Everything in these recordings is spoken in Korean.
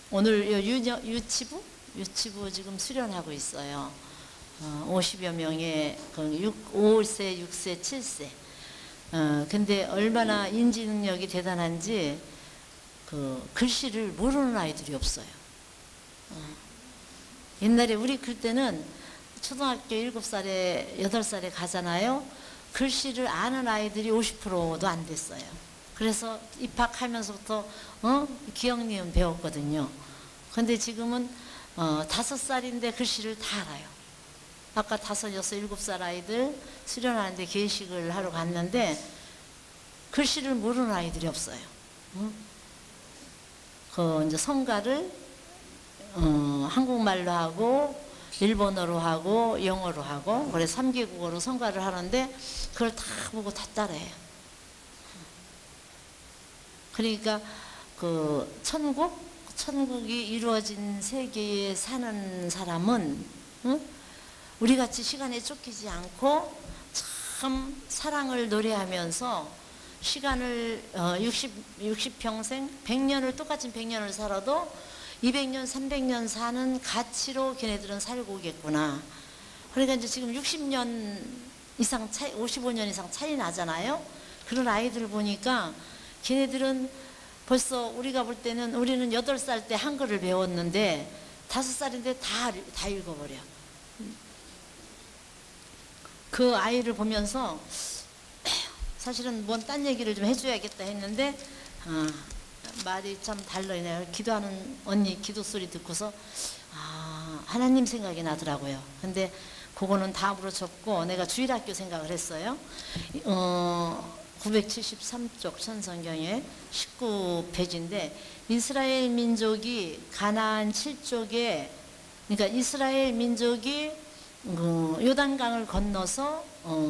오늘 유치부 지금 수련하고 있어요. 50여 명의 5세, 6세, 7세. 근데 얼마나 인지 능력이 대단한지 글씨를 모르는 아이들이 없어요. 옛날에 우리 그때는 초등학교 7살에 8살에 가잖아요. 글씨를 아는 아이들이 50%도 안 됐어요. 그래서 입학하면서부터 기억 니은 배웠거든요. 근데 지금은 5살인데 글씨를 다 알아요. 아까 5, 6, 7살 아이들 수련하는데 계식을 하러 갔는데 글씨를 모르는 아이들이 없어요. 이제 성가를 한국말로 하고 일본어로 하고 영어로 하고 그래서 3개국어로 성가를 하는데 그걸 다 보고 다 따라해요. 그러니까 천국이 이루어진 세계에 사는 사람은 우리같이 시간에 쫓기지 않고 참 사랑을 노래하면서 시간을 60평생 100년을 똑같은 100년을 살아도 200년 300년 사는 가치로 걔네들은 살고 오겠구나. 그러니까 이제 지금 60년 이상 차이 55년 이상 차이 나잖아요. 그런 아이들 보니까 걔네들은 벌써 우리가 볼 때는 우리는 8살 때 한글을 배웠는데 5살인데 다 읽어버려. 그 아이를 보면서 사실은 뭔 딴 얘기를 좀 해줘야겠다 했는데 말이 참 달라요. 기도하는 언니 기도 소리 듣고서 하나님 생각이 나더라고요. 근데 그거는 다음으로 접고 내가 주일학교 생각을 했어요. 973쪽 천성경에 19페이지인데 이스라엘 민족이 가나안 7쪽에 그러니까 이스라엘 민족이 요단강을 건너서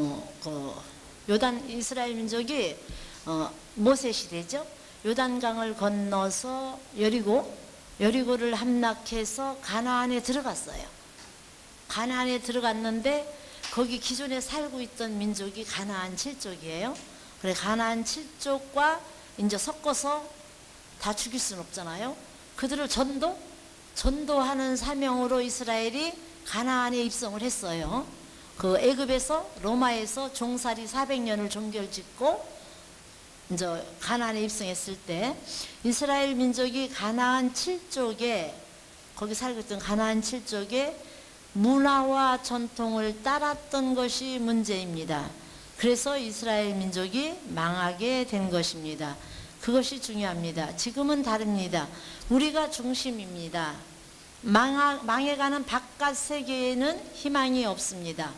이스라엘 민족이 모세 시대죠. 요단강을 건너서 여리고를 함락해서 가나안에 들어갔어요. 가나안에 들어갔는데 거기 기존에 살고 있던 민족이 가나안 7족이에요. 그래 가나안 7족과 이제 섞어서 다 죽일 수는 없잖아요. 그들을 전도하는 사명으로 이스라엘이 가나안에 입성을 했어요. 그 애굽에서 로마에서 종살이 400년을 종결짓고 이제 가나안에 입성했을 때 이스라엘 민족이 가나안 7족에 거기 살고 있던 가나안 7족에 문화와 전통을 따랐던 것이 문제입니다. 그래서 이스라엘 민족이 망하게 된 것입니다. 그것이 중요합니다. 지금은 다릅니다. 우리가 중심입니다. 망해가는 바깥 세계에는 희망이 없습니다.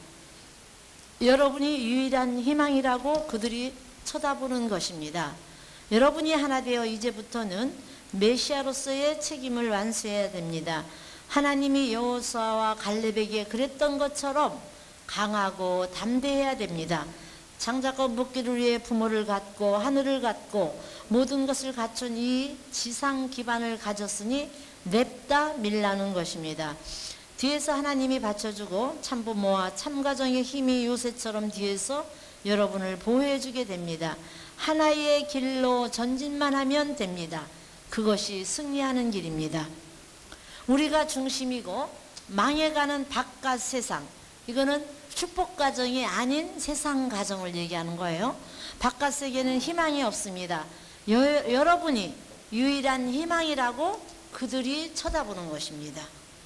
여러분이 유일한 희망이라고 그들이 쳐다보는 것입니다. 여러분이 하나 되어 이제부터는 메시아로서의 책임을 완수해야 됩니다. 하나님이 여호수아와 갈렙에게 그랬던 것처럼 강하고 담대해야 됩니다. 장자가 묻기를 위해 부모를 갖고 하늘을 갖고 모든 것을 갖춘 이 지상 기반을 가졌으니 냅다 밀라는 것입니다. 뒤에서 하나님이 받쳐주고 참부모와 참가정의 힘이 요새처럼 뒤에서 여러분을 보호해주게 됩니다. 하나의 길로 전진만 하면 됩니다. 그것이 승리하는 길입니다. 우리가 중심이고 망해가는 바깥 세상, 이거는 축복가정이 아닌 세상 가정을 얘기하는 거예요. 바깥 세계는 희망이 없습니다. 여러분이 유일한 희망이라고 그들이 쳐다보는 것입니다.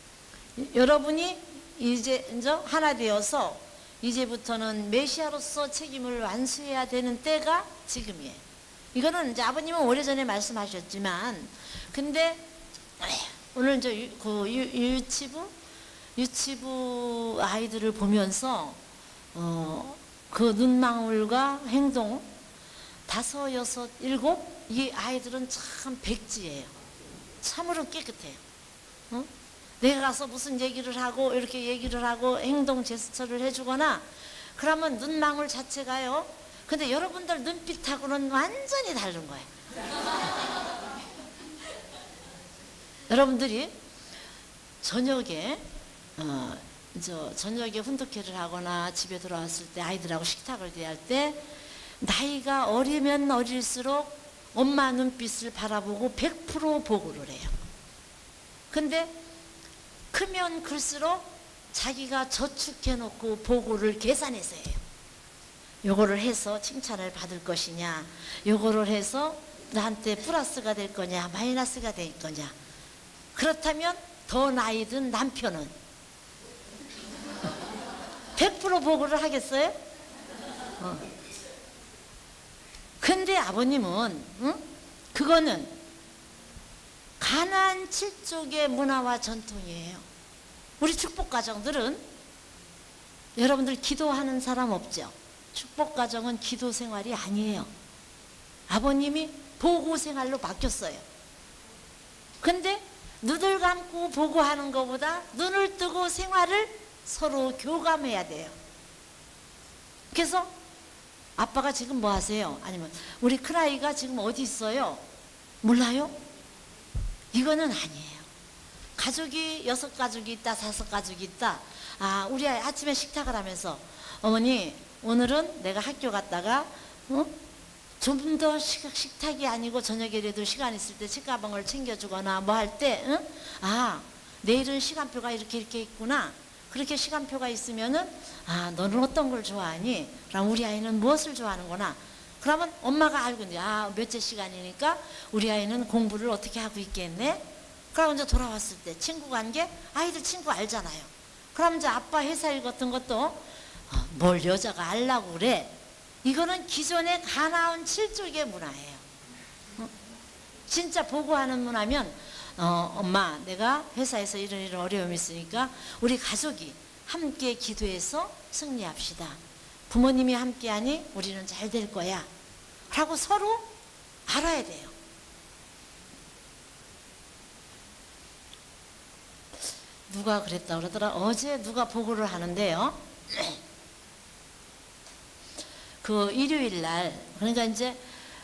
여러분이 이제 하나 되어서 이제부터는 메시아로서 책임을 완수해야 되는 때가 지금이에요. 이거는 이제 아버님은 오래전에 말씀하셨지만, 근데 오늘 이제 유치부 아이들을 보면서 그 눈망울과 행동 5, 6, 7 이 아이들은 참 백지예요. 참으로 깨끗해요. 내가 가서 무슨 얘기를 하고 이렇게 얘기를 하고 행동 제스처를 해주거나 그러면 눈망울 자체가요. 근데 여러분들 눈빛하고는 완전히 다른 거예요. 여러분들이 저녁에 저녁에 훈독회를 하거나 집에 들어왔을 때 아이들하고 식탁을 대할 때 나이가 어리면 어릴수록 엄마 눈빛을 바라보고 100% 보고를 해요. 근데 크면 클수록 자기가 저축해놓고 보고를 계산해서 해요. 요거를 해서 칭찬을 받을 것이냐, 요거를 해서 나한테 플러스가 될 거냐, 마이너스가 될 거냐. 그렇다면 더 나이 든 남편은 100% 보고를 하겠어요? 근데 아버님은 그거는 가나안 7족의 문화와 전통이에요. 우리 축복가정들은, 여러분들 기도하는 사람 없죠? 축복가정은 기도 생활이 아니에요. 아버님이 보고 생활로 바뀌었어요. 근데 눈을 감고 보고하는 것보다 눈을 뜨고 생활을 서로 교감해야 돼요. 그래서 아빠가 지금 뭐 하세요? 아니면 우리 큰아이가 지금 어디 있어요? 몰라요? 이거는 아니에요. 가족이 6가족이 있다, 5가족이 있다. 아, 우리 아이 아침에 식탁을 하면서 어머니 오늘은 내가 학교 갔다가 좀 더 식탁이 아니고 저녁에라도 시간 있을 때 책가방을 챙겨주거나 뭐 할 때 아, 내일은 시간표가 이렇게 있구나. 그렇게 시간표가 있으면은 아, 너는 어떤 걸 좋아하니? 그럼 우리 아이는 무엇을 좋아하는구나. 그러면 엄마가 알고 있는데 아, 몇째 시간이니까 우리 아이는 공부를 어떻게 하고 있겠네. 그럼 이제 돌아왔을 때 친구 관계, 아이들 친구 알잖아요. 그럼 이제 아빠 회사 일 같은 것도 뭘 여자가 알라고 그래. 이거는 기존의 가나안 7족의 문화예요. 진짜 보고하는 문화면 엄마 내가 회사에서 이런 어려움이 있으니까 우리 가족이 함께 기도해서 승리합시다. 부모님이 함께하니 우리는 잘 될 거야 라고 서로 알아야 돼요. 누가 그랬다 그러더라. 어제 누가 보고를 하는데요. 그 일요일 날, 그러니까 이제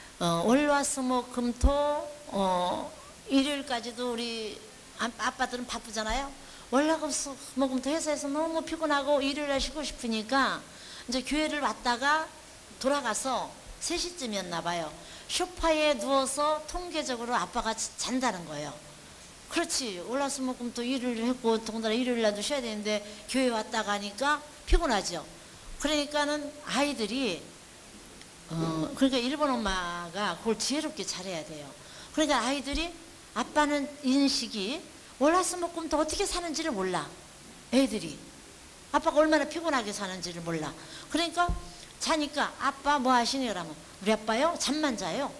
월화수목금토 일요일까지도 우리 아빠들은 바쁘잖아요. 월화수목금토 회사에서 너무 피곤하고 일요일 날 쉬고 싶으니까 이제 교회를 왔다가 돌아가서 3시쯤이었나 봐요. 소파에 누워서 통계적으로 아빠가 잔다는 거예요. 그렇지, 월화수목금토 일요일 했고 더군다나 일요일 날도 쉬어야 되는데 교회 왔다 가니까 피곤하죠. 그러니까는 아이들이 그러니까 일본 엄마가 그걸 지혜롭게 잘해야 돼요. 그러니까 아이들이 아빠는 인식이 월화수목금토 어떻게 사는지를 몰라. 애들이 아빠가 얼마나 피곤하게 사는지를 몰라. 그러니까 자니까 아빠 뭐 하시니? 그러면 우리 아빠요? 잠만 자요.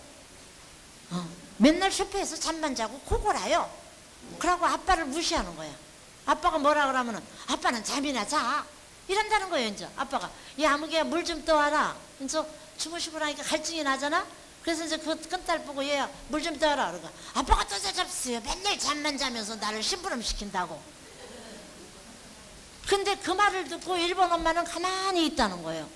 맨날 소파에서 잠만 자고 코골아요. 그러고 아빠를 무시하는 거야. 아빠가 뭐라 그러면은 아빠는 잠이나 자 이런다는 거예요. 이제 아빠가 야 아무개야 물 좀 떠와라. 그래서 주무시고 나니까 갈증이 나잖아. 그래서 이제 그 큰딸 보고 얘야 물 좀 떠와라. 그러니까 아빠가 떠서 잡수요. 맨날 잠만 자면서 나를 심부름 시킨다고. 근데 그 말을 듣고 일본 엄마는 가만히 있다는 거예요.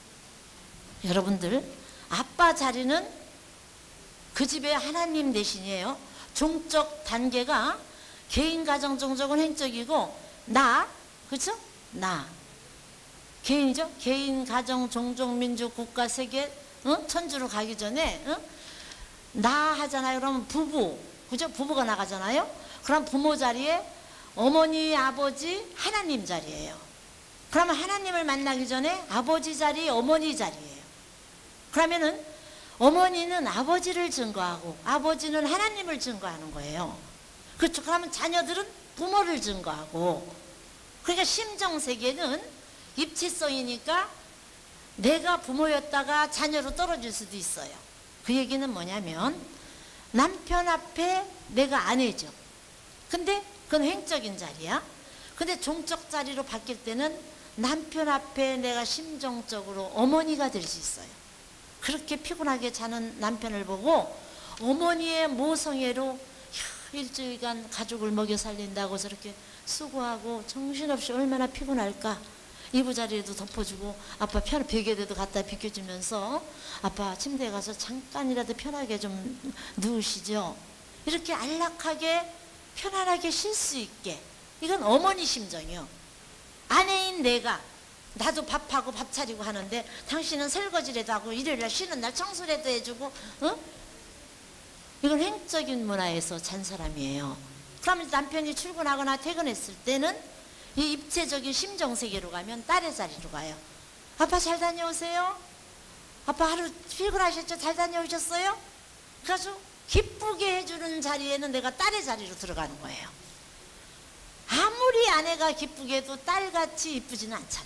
여러분들 아빠 자리는 그 집의 하나님 대신이에요. 종적 단계가 개인 가정 종족은 행적이고 나 그렇죠? 나 개인이죠. 개인 가정 종족 민족 국가 세계 천주로 가기 전에 나 하잖아요. 그러면 부부 그죠? 부부가 나가잖아요. 그럼 부모 자리에 어머니 아버지 하나님 자리예요. 그러면 하나님을 만나기 전에 아버지 자리 어머니 자리예요. 그러면은 어머니는 아버지를 증거하고 아버지는 하나님을 증거하는 거예요. 그렇죠. 그러면 자녀들은 부모를 증거하고, 그러니까 심정세계는 입체성이니까 내가 부모였다가 자녀로 떨어질 수도 있어요. 그 얘기는 뭐냐면 남편 앞에 내가 아내죠. 근데 그건 횡적인 자리야. 근데 종적 자리로 바뀔 때는 남편 앞에 내가 심정적으로 어머니가 될 수 있어요. 그렇게 피곤하게 자는 남편을 보고 어머니의 모성애로 일주일간 가족을 먹여 살린다고 저렇게 수고하고 정신없이 얼마나 피곤할까. 이부자리에도 덮어주고 아빠 베개에도 갖다 비켜주면서 아빠 침대에 가서 잠깐이라도 편하게 좀 누우시죠. 이렇게 안락하게 편안하게 쉴 수 있게. 이건 어머니 심정이요. 아내인 내가 나도 밥하고 밥 차리고 하는데 당신은 설거지라도 하고 일요일날 쉬는 날 청소라도 해주고 이건 횡적인 문화에서 잔 사람이에요. 그러면 남편이 출근하거나 퇴근했을 때는 이 입체적인 심정세계로 가면 딸의 자리로 가요. 아빠 잘 다녀오세요? 아빠 하루 출근하셨죠? 잘 다녀오셨어요? 그래서 기쁘게 해주는 자리에는 내가 딸의 자리로 들어가는 거예요. 아무리 아내가 기쁘게 해도 딸같이 이쁘지는 않잖아.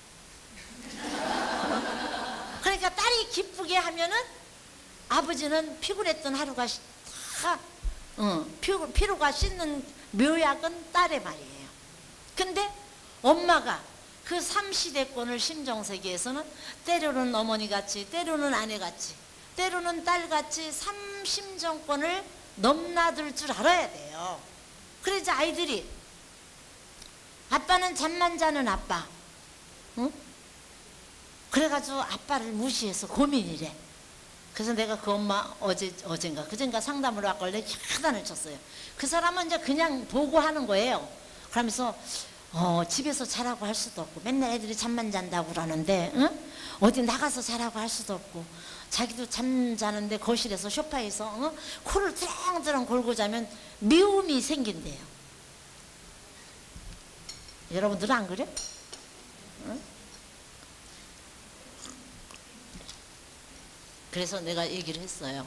그러니까 딸이 기쁘게 하면은 아버지는 피곤했던 하루가 다 피로가 씻는 묘약은 딸의 말이에요. 근데 엄마가 그 삼시대권을 심정세계에서는 때로는 어머니같이, 때로는 아내같이, 때로는 딸같이 삼심정권을 넘나들 줄 알아야 돼요. 그래서 아이들이 아빠는 잠만 자는 아빠, 응? 그래가지고 아빠를 무시해서 고민이래. 그래서 내가 그 엄마 어젠가 그젠가 상담을 왔길래 야단을 쳤어요. 그 사람은 이제 그냥 보고 하는 거예요. 그러면서 집에서 자라고 할 수도 없고 맨날 애들이 잠만 잔다고 그러는데, 응? 어디 나가서 자라고 할 수도 없고 자기도 잠 자는데 거실에서 소파에서, 응? 코를 드렁드렁 골고 자면 미움이 생긴대요. 여러분들은 안 그래? 응? 그래서 내가 얘기를 했어요.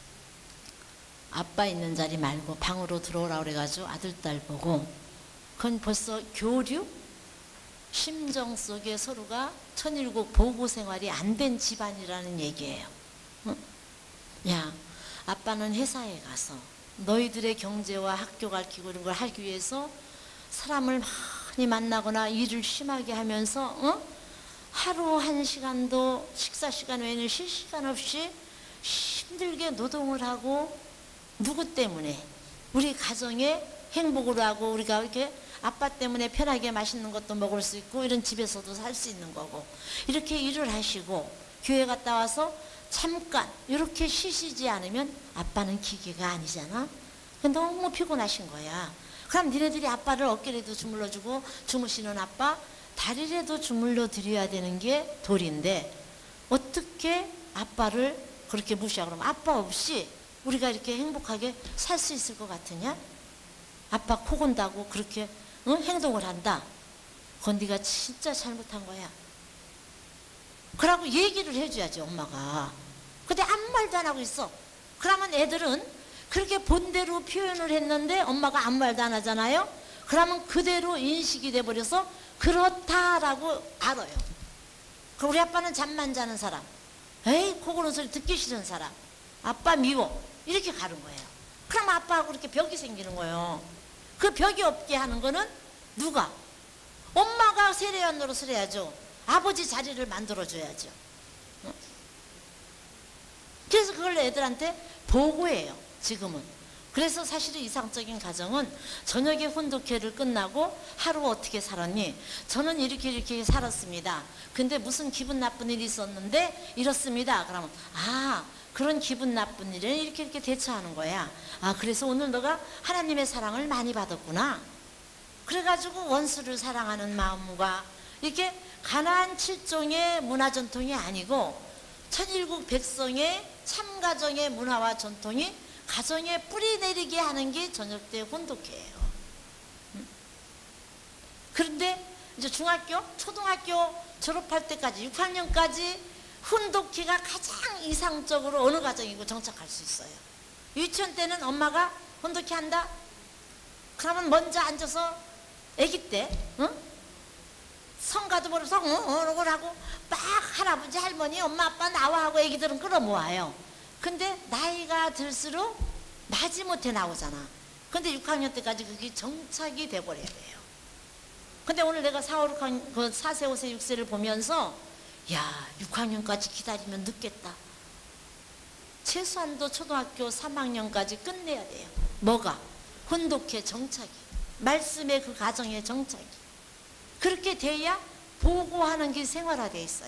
아빠 있는 자리 말고 방으로 들어오라 그래가지고 아들 딸 보고, 그건 벌써 교류? 심정 속에 서로가 천일국 보고 생활이 안 된 집안이라는 얘기예요. 응? 야, 아빠는 회사에 가서 너희들의 경제와 학교 가르치고 이런 걸 하기 위해서 사람을 많이 만나거나 일을 심하게 하면서, 응? 하루 한 시간도 식사 시간 외에는 쉴 시간 없이 힘들게 노동을 하고, 누구 때문에? 우리 가정의 행복을 하고, 우리가 이렇게 아빠 때문에 편하게 맛있는 것도 먹을 수 있고 이런 집에서도 살 수 있는 거고, 이렇게 일을 하시고 교회 갔다 와서 잠깐 이렇게 쉬시지 않으면 아빠는 기계가 아니잖아. 너무 피곤하신 거야. 그럼 니네들이 아빠를 어깨라도 주물러주고, 주무시는 아빠 다리라도 주물러 드려야 되는 게 도리인데 어떻게 아빠를 그렇게 무시하고, 그러면 아빠 없이 우리가 이렇게 행복하게 살 수 있을 것 같으냐? 아빠 코 건다고 그렇게, 응? 행동을 한다. 그건 네가 진짜 잘못한 거야. 그러고 얘기를 해줘야지 엄마가. 근데 아무 말도 안 하고 있어. 그러면 애들은 그렇게 본대로 표현을 했는데 엄마가 아무 말도 안 하잖아요. 그러면 그대로 인식이 돼버려서 그렇다라고 알아요. 그럼 우리 아빠는 잠만 자는 사람, 에이 코 고는 소리 듣기 싫은 사람, 아빠 미워, 이렇게 가는 거예요. 그럼 아빠하고 이렇게 벽이 생기는 거예요. 그 벽이 없게 하는 거는 누가? 엄마가 세례한 노릇을 해야죠. 아버지 자리를 만들어줘야죠. 그래서 그걸 애들한테 보고해요, 지금은. 그래서 사실은 이상적인 가정은 저녁에 혼독회를 끝나고 하루 어떻게 살았니? 저는 이렇게 살았습니다. 근데 무슨 기분 나쁜 일이 있었는데 이렇습니다. 그러면 그런 기분 나쁜 일에 이렇게 대처하는 거야. 그래서 오늘 너가 하나님의 사랑을 많이 받았구나. 그래가지고 원수를 사랑하는 마음과 이렇게 가나안 7종의 문화 전통이 아니고 천일국 백성의 참가정의 문화와 전통이 가정에 뿌리 내리게 하는 게 저녁 때 혼독회예요. 그런데 이제 중학교, 초등학교 졸업할 때까지 6학년까지 혼독회가 가장 이상적으로 어느 가정이고 정착할 수 있어요. 유치원 때는 엄마가 혼독회 한다? 그러면 먼저 앉아서 아기 때, 성가도 모르면서 하고 막 할아버지, 할머니, 엄마, 아빠 나와 하고 아기들은 끌어모아요. 근데 나이가 들수록 마지못해 나오잖아. 근데 6학년 때까지 그게 정착이 돼버려야 돼요. 근데 오늘 내가 4, 5, 6학년, 4세, 5세, 6세를 보면서 야, 6학년까지 기다리면 늦겠다. 최소한도 초등학교 3학년까지 끝내야 돼요. 뭐가? 혼독회 정착이. 말씀의 그 가정의 정착이. 그렇게 돼야 보고하는 게 생활화되어 있어요.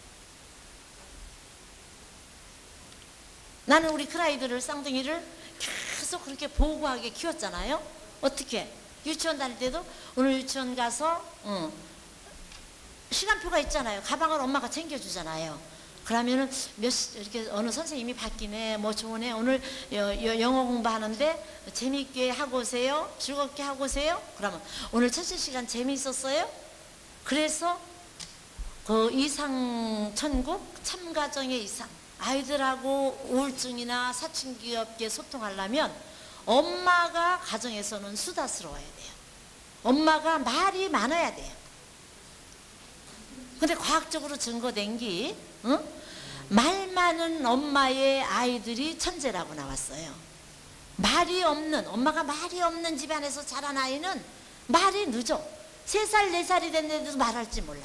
나는 우리 큰아이들을, 쌍둥이를 계속 그렇게 보고하게 키웠잖아요. 어떻게? 유치원 다닐 때도 오늘 유치원 가서 시간표가 있잖아요. 가방을 엄마가 챙겨주잖아요. 그러면은 이렇게 어느 선생님이 바뀌네, 뭐 좋으네, 오늘 영어 공부하는데 재미있게 하고 오세요, 즐겁게 하고 오세요. 그러면 오늘 첫째 시간 재미있었어요? 그래서 그 이상 천국 참가정의 이상, 아이들하고 우울증이나 사춘기 없게 소통하려면 엄마가 가정에서는 수다스러워야 돼요. 엄마가 말이 많아야 돼요. 근데 과학적으로 증거된 게 말 많은 엄마의 아이들이 천재라고 나왔어요. 엄마가 말이 없는 집안에서 자란 아이는 말이 늦어. 3살, 4살이 됐는데도 말할지 몰라.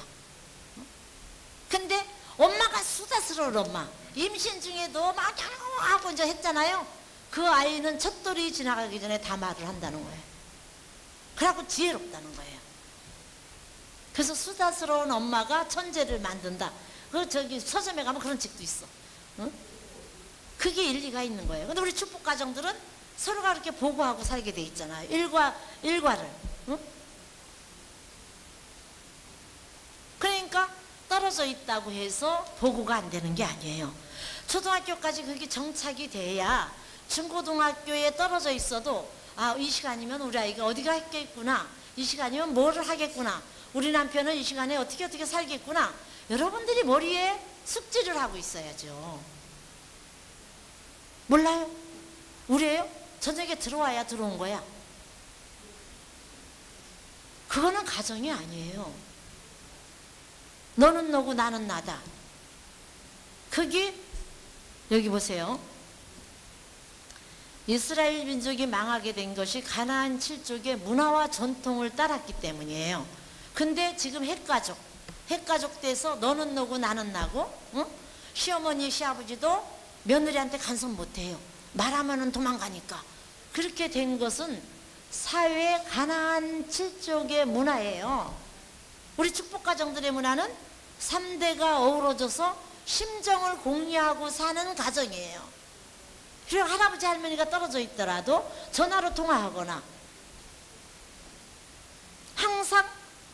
근데 엄마가 수다스러운 엄마, 임신 중에도 막 하고 이제 했잖아요. 그 아이는 첫돌이 지나가기 전에 다 말을 한다는 거예요. 그래갖고 지혜롭다는 거예요. 그래서 수다스러운 엄마가 천재를 만든다. 저기 서점에 가면 그런 책도 있어. 응? 그게 일리가 있는 거예요. 근데 우리 축복 가정들은 서로가 그렇게 보고하고 살게 돼 있잖아요. 일과를. 응? 그러니까 떨어져 있다고 해서 보고가 안 되는 게 아니에요. 초등학교까지 그게 정착이 돼야 중고등학교에 떨어져 있어도 이 시간이면 우리 아이가 어디 가겠구나, 이 시간이면 뭐를 하겠구나, 우리 남편은 이 시간에 어떻게 살겠구나, 여러분들이 머리에 숙지를 하고 있어야죠. 몰라요? 우리예요? 저녁에 들어와야 들어온 거야. 그거는 가정이 아니에요. 너는 너고 나는 나다. 그게 여기 보세요. 이스라엘 민족이 망하게 된 것이 가나안 7족의 문화와 전통을 따랐기 때문이에요. 근데 지금 핵가족 돼서 너는 너고 나는 나고, 응? 시어머니 시아버지도 며느리한테 간섭 못해요. 말하면은 도망가니까. 그렇게 된 것은 사회 가나안 7족의 문화예요. 우리 축복가정들의 문화는 3대가 어우러져서 심정을 공유하고 사는 가정이에요. 그리고 할아버지 할머니가 떨어져 있더라도 전화로 통화하거나 항상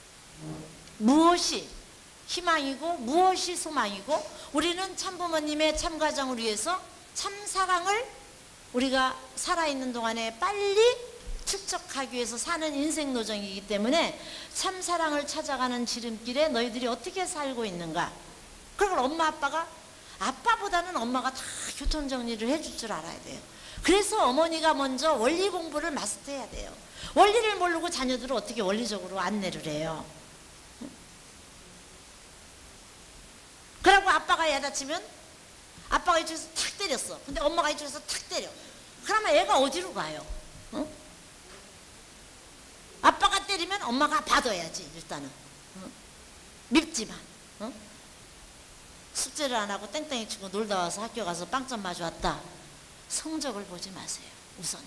무엇이 희망이고 무엇이 소망이고, 우리는 참부모님의 참가정을 위해서 참사랑을 우리가 살아있는 동안에 빨리 축적하기 위해서 사는 인생 노정이기 때문에 참사랑을 찾아가는 지름길에 너희들이 어떻게 살고 있는가. 그걸 엄마 아빠가, 아빠보다는 엄마가 다 교통정리를 해줄 줄 알아야 돼요. 그래서 어머니가 먼저 원리 공부를 마스터해야 돼요. 원리를 모르고 자녀들을 어떻게 원리적으로 안내를 해요. 그러고 아빠가 야단치면 아빠가 이쪽에서 탁 때렸어. 근데 엄마가 이쪽에서 탁 때려. 그러면 애가 어디로 가요? 어? 아빠가 때리면 엄마가 받아야지 일단은. 밉지만 숙제를 안 하고 땡땡이 치고 놀다 와서 학교 가서 빵점 마주 왔다. 성적을 보지 마세요. 우선은.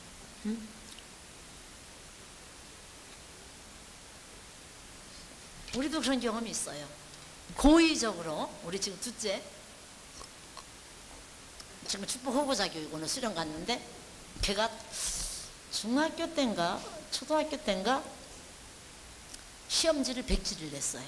우리도 그런 경험이 있어요. 고의적으로 우리 지금 둘째 지금 축복 후보자 교육 오늘 수련 갔는데 걔가 중학교 때인가 초등학교 때인가 시험지를 100지를 냈어요.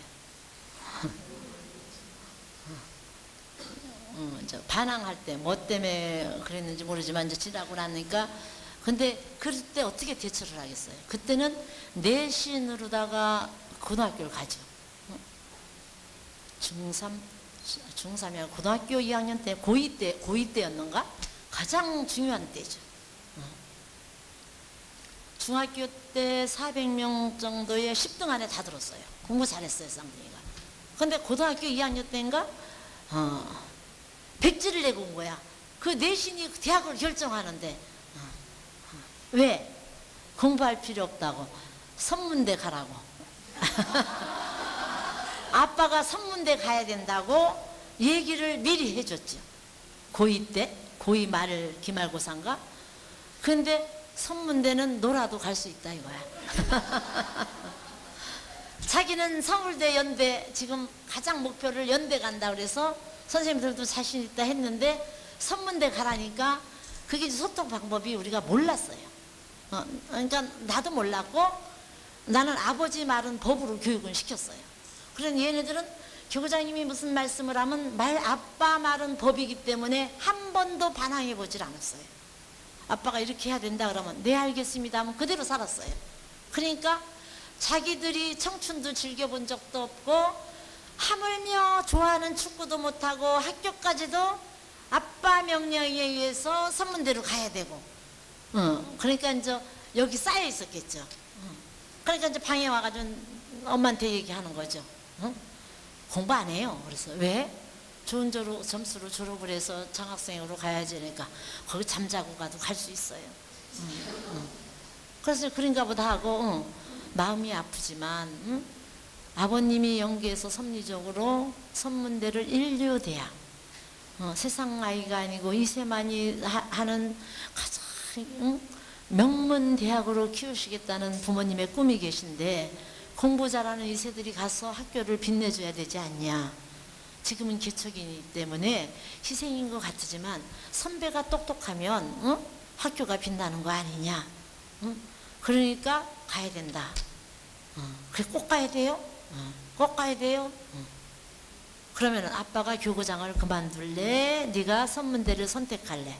이제 반항할 때 뭐 때문에 그랬는지 모르지만 이제 지나고 나니까, 근데 그럴 때 어떻게 대처를 하겠어요? 그때는 내신으로다가 고등학교를 가죠. 중3이야 고등학교 2학년 때 고2 때였는가? 가장 중요한 때죠. 중학교 때 400명 정도의 10등 안에 다 들었어요. 공부 잘했어요, 쌍둥이가. 근데 고등학교 2학년 때인가 100지를 내고 온 거야. 그 내신이 대학을 결정하는데 왜? 공부할 필요 없다고. 선문대 가라고. 아빠가 선문대 가야 된다고 얘기를 미리 해줬죠. 고2 때, 고2 말 기말고사인가? 근데 선문대는 놀아도 갈 수 있다 이거야. 자기는 서울대, 연대 지금 가장 목표를 연대 간다 그래서 선생님들도 자신 있다 했는데 선문대 가라니까 그게 소통 방법이 우리가 몰랐어요. 그러니까 나도 몰랐고 나는 아버지 말은 법으로 교육을 시켰어요. 그런 얘네들은 교구장님이 무슨 말씀을 하면 아빠 말은 법이기 때문에 한 번도 반항해 보질 않았어요. 아빠가 이렇게 해야 된다 그러면 네 알겠습니다 하면 그대로 살았어요. 그러니까 자기들이 청춘도 즐겨본 적도 없고 하물며 좋아하는 축구도 못하고 학교까지도 아빠 명령에 의해서 선문대로 가야 되고 그러니까 이제 여기 쌓여 있었겠죠. 그러니까 이제 방에 와가지고 엄마한테 얘기하는 거죠. 공부 안 해요. 그래서 왜? 좋은 점수로 졸업을 해서 장학생으로 가야지. 그러니까 거기 잠자고 가도 갈 수 있어요. 그래서 그런가 보다 하고 마음이 아프지만 아버님이 연계해서 섭리적으로 선문대를 인류대학 세상 아이가 아니고 이세만이 하는 가장 명문 대학으로 키우시겠다는 부모님의 꿈이 계신데 공부 잘하는 이세들이 가서 학교를 빛내줘야 되지 않냐. 지금은 개척이기 때문에 희생인 것 같지만 선배가 똑똑하면 학교가 빛나는 거 아니냐. 그러니까 가야 된다. 그래 꼭 가야 돼요? 꼭 가야 돼요? 그러면 아빠가 교구장을 그만둘래? 네가 선문대를 선택할래?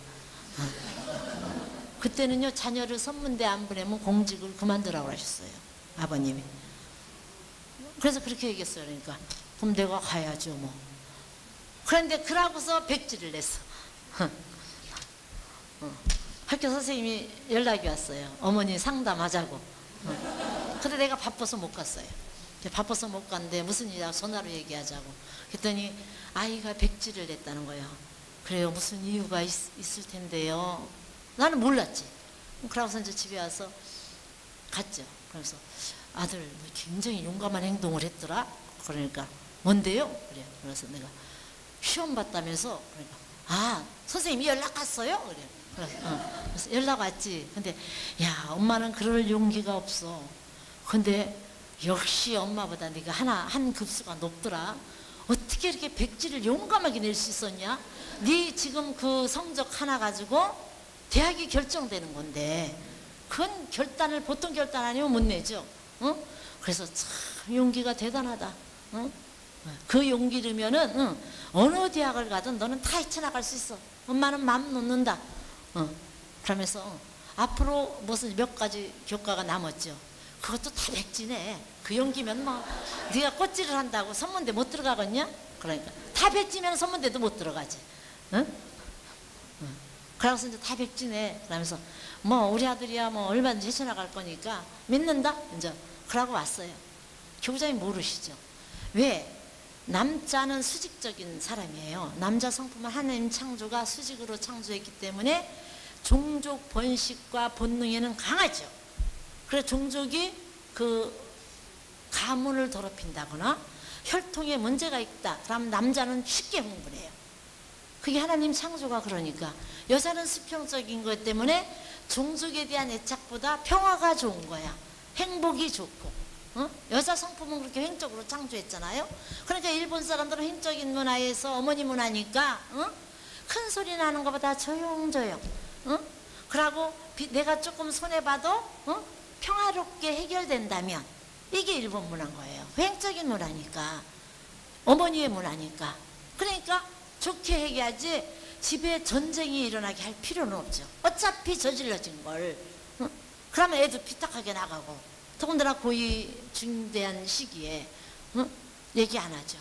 그때는요 자녀를 선문대 안 보내면 공직을 그만두라고 하셨어요. 아버님이. 그래서 그렇게 얘기했어요. 그러니까 그럼 내가 가야죠 뭐. 그런데 그러고서 백지를 냈어. 학교 선생님이 연락이 왔어요. 어머니 상담하자고. 근데 내가 바빠서 못 갔어요. 바빠서 못 갔는데 무슨 일이야 전화로 얘기하자고. 그랬더니 아이가 백지를 냈다는 거예요. 그래요 무슨 이유가 있을 텐데요. 나는 몰랐지. 그러고서 이제 집에 와서 갔죠. 그래서 아들 굉장히 용감한 행동을 했더라. 그러니까 뭔데요? 그래. 그래서 내가 시험 봤다면서. 그러니까 아 선생님이 연락 왔어요? 그래. 그래서 연락 왔지. 근데 야 엄마는 그럴 용기가 없어. 근데 역시 엄마보다 네가 한 급수가 높더라. 어떻게 이렇게 백지를 용감하게 낼 수 있었냐? 네 지금 그 성적 하나 가지고 대학이 결정되는 건데 그건 결단을 보통 결단 아니면 못 내죠. 그래서 참 용기가 대단하다. 그 용기르면은 어느 대학을 가든 너는 다 헤쳐나갈 수 있어. 엄마는 마음 놓는다. 그러면서 앞으로 무슨 몇 가지 교과가 남았죠. 그것도 다 백지네. 그 용기면 뭐 네가 꽃질을 한다고 선문대 못 들어가겠냐? 그러니까 다 백지면 선문대도 못 들어가지. 그러고서 이제 다 백지네. 그러면서 뭐 우리 아들이야 뭐 얼마든지 헤쳐나갈 거니까 믿는다. 이제 그러고 왔어요. 교구장님 모르시죠? 왜? 남자는 수직적인 사람이에요. 남자 성품은 하나님 창조가 수직으로 창조했기 때문에 종족 번식과 본능에는 강하죠. 그래서 종족이 그 가문을 더럽힌다거나 혈통에 문제가 있다. 그럼 남자는 쉽게 흥분해요. 그게 하나님 창조가 그러니까. 여자는 수평적인 것 때문에 종족에 대한 애착보다 평화가 좋은 거야. 행복이 좋고. 여자 성품은 그렇게 횡적으로 창조했잖아요. 그러니까 일본 사람들은 횡적인 문화에서 어머니 문화니까 큰 소리 나는 것보다 조용조용. 그러고 내가 조금 손해봐도 평화롭게 해결된다면 이게 일본 문화인 거예요. 횡적인 문화니까. 어머니의 문화니까. 그러니까 좋게 해야지 집에 전쟁이 일어나게 할 필요는 없죠. 어차피 저질러진 걸. 그러면 애도 피딱하게 나가고. 더군다나 고위 중대한 시기에 얘기 안 하죠.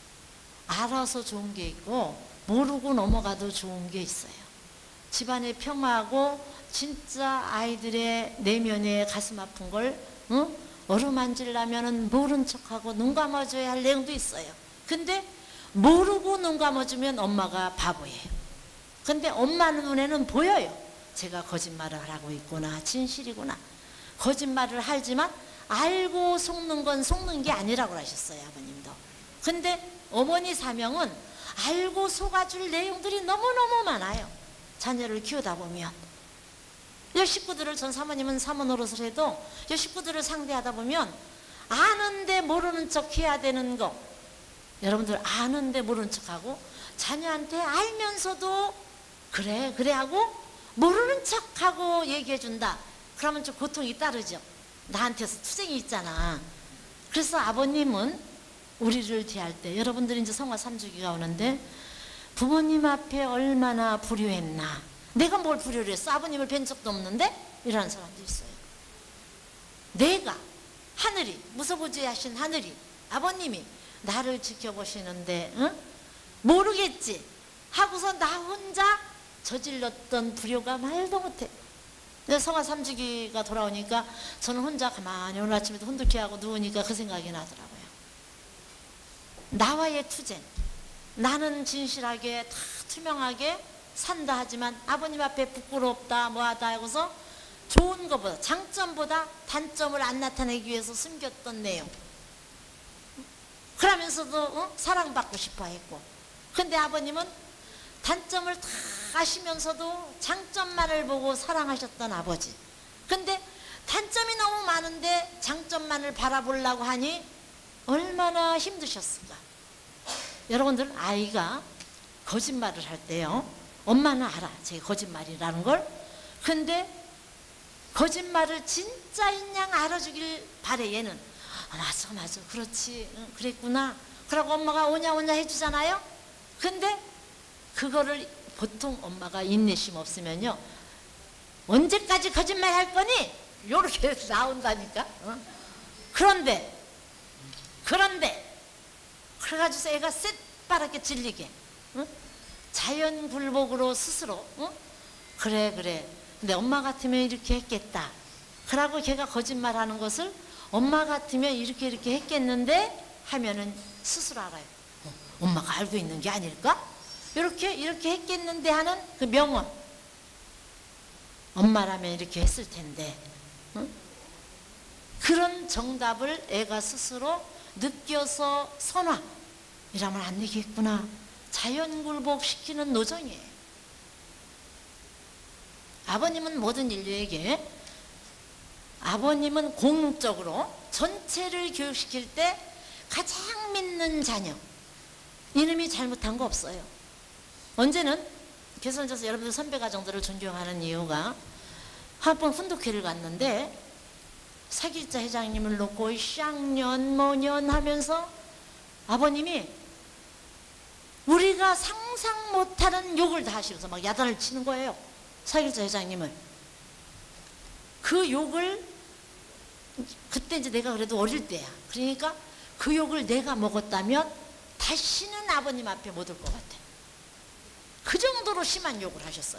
알아서 좋은 게 있고 모르고 넘어가도 좋은 게 있어요. 집안의 평화하고 진짜 아이들의 내면에 가슴 아픈 걸 어루만지려면 모른 척하고 눈 감아줘야 할 내용도 있어요. 근데 모르고 눈 감아주면 엄마가 바보예요. 근데 엄마 눈에는 보여요. 제가 거짓말을 하고 있구나. 진실이구나. 거짓말을 하지만 알고 속는 건 속는 게 아니라고 하셨어요. 아버님도. 근데 어머니 사명은 알고 속아줄 내용들이 너무너무 많아요. 자녀를 키우다 보면. 여 식구들을 전 사모님은 사모 노릇을 해도 여 식구들을 상대하다 보면 아는데 모르는 척 해야 되는 거. 여러분들 아는데 모르는 척하고 자녀한테 알면서도 그래 그래 하고 모르는 척하고 얘기해준다. 그러면 좀 고통이 따르죠. 나한테서 투쟁이 있잖아. 그래서 아버님은 우리를 대할 때, 여러분들이 이제 성화 3주기가 오는데 부모님 앞에 얼마나 불효했나. 내가 뭘 불효를 했어? 아버님을 뵌 적도 없는데? 이러는 사람도 있어요. 내가 하늘이, 무소부지하신 하늘이, 아버님이 나를 지켜보시는데 응? 모르겠지 하고서 나 혼자 저질렀던 불효가 말도 못해. 성화 3주기가 돌아오니까 저는 혼자 가만히 오늘 아침에도 혼두케하고 누우니까 그 생각이 나더라고요. 나와의 투쟁. 나는 진실하게 다 투명하게 산다 하지만 아버님 앞에 부끄럽다 뭐하다 하고서 좋은 것보다, 장점보다 단점을 안 나타내기 위해서 숨겼던 내용. 그러면서도 사랑받고 싶어 했고, 근데 아버님은 단점을 다 아시면서도 장점만을 보고 사랑하셨던 아버지. 근데 단점이 너무 많은데 장점만을 바라보려고 하니 얼마나 힘드셨을까. 여러분들, 아이가 거짓말을 할 때요, 엄마는 알아 제 거짓말이라는 걸. 근데 거짓말을 진짜인 양 알아주길 바래. 얘는 맞아 그렇지 그랬구나 그러고 엄마가 오냐 해주잖아요. 근데 그거를 보통 엄마가 인내심 없으면요, 언제까지 거짓말 할 거니? 요렇게 나온다니까. 그런데 그래가지고서 애가 쌔빠랗게 질리게 자연 굴복으로 스스로 그래 근데 엄마 같으면 이렇게 했겠다. 그러고 걔가 거짓말하는 것을 엄마 같으면 이렇게 했겠는데 하면은 스스로 알아요. 엄마가 알고 있는 게 아닐까? 이렇게 했겠는데 하는 그 명언. 엄마라면 이렇게 했을 텐데. 그런 정답을 애가 스스로 느껴서 선화. 이라면 안 되겠구나. 자연굴복 시키는 노정이에요. 아버님은 모든 인류에게, 아버님은 공적으로 전체를 교육시킬 때 가장 믿는 자녀. 이놈이 잘못한 거 없어요. 언제는 개선져서 여러분들 선배 가정들을 존경하는 이유가, 한 번 훈독회를 갔는데 사길자 회장님을 놓고 쌍년 뭐년 하면서 아버님이 우리가 상상 못하는 욕을 다 하시면서 막 야단을 치는 거예요. 사길자 회장님을. 그 욕을, 그때 이제 내가 그래도 어릴 때야. 그러니까 그 욕을 내가 먹었다면 다시는 아버님 앞에 못 올 것 같아. 그 정도로 심한 욕을 하셨어요.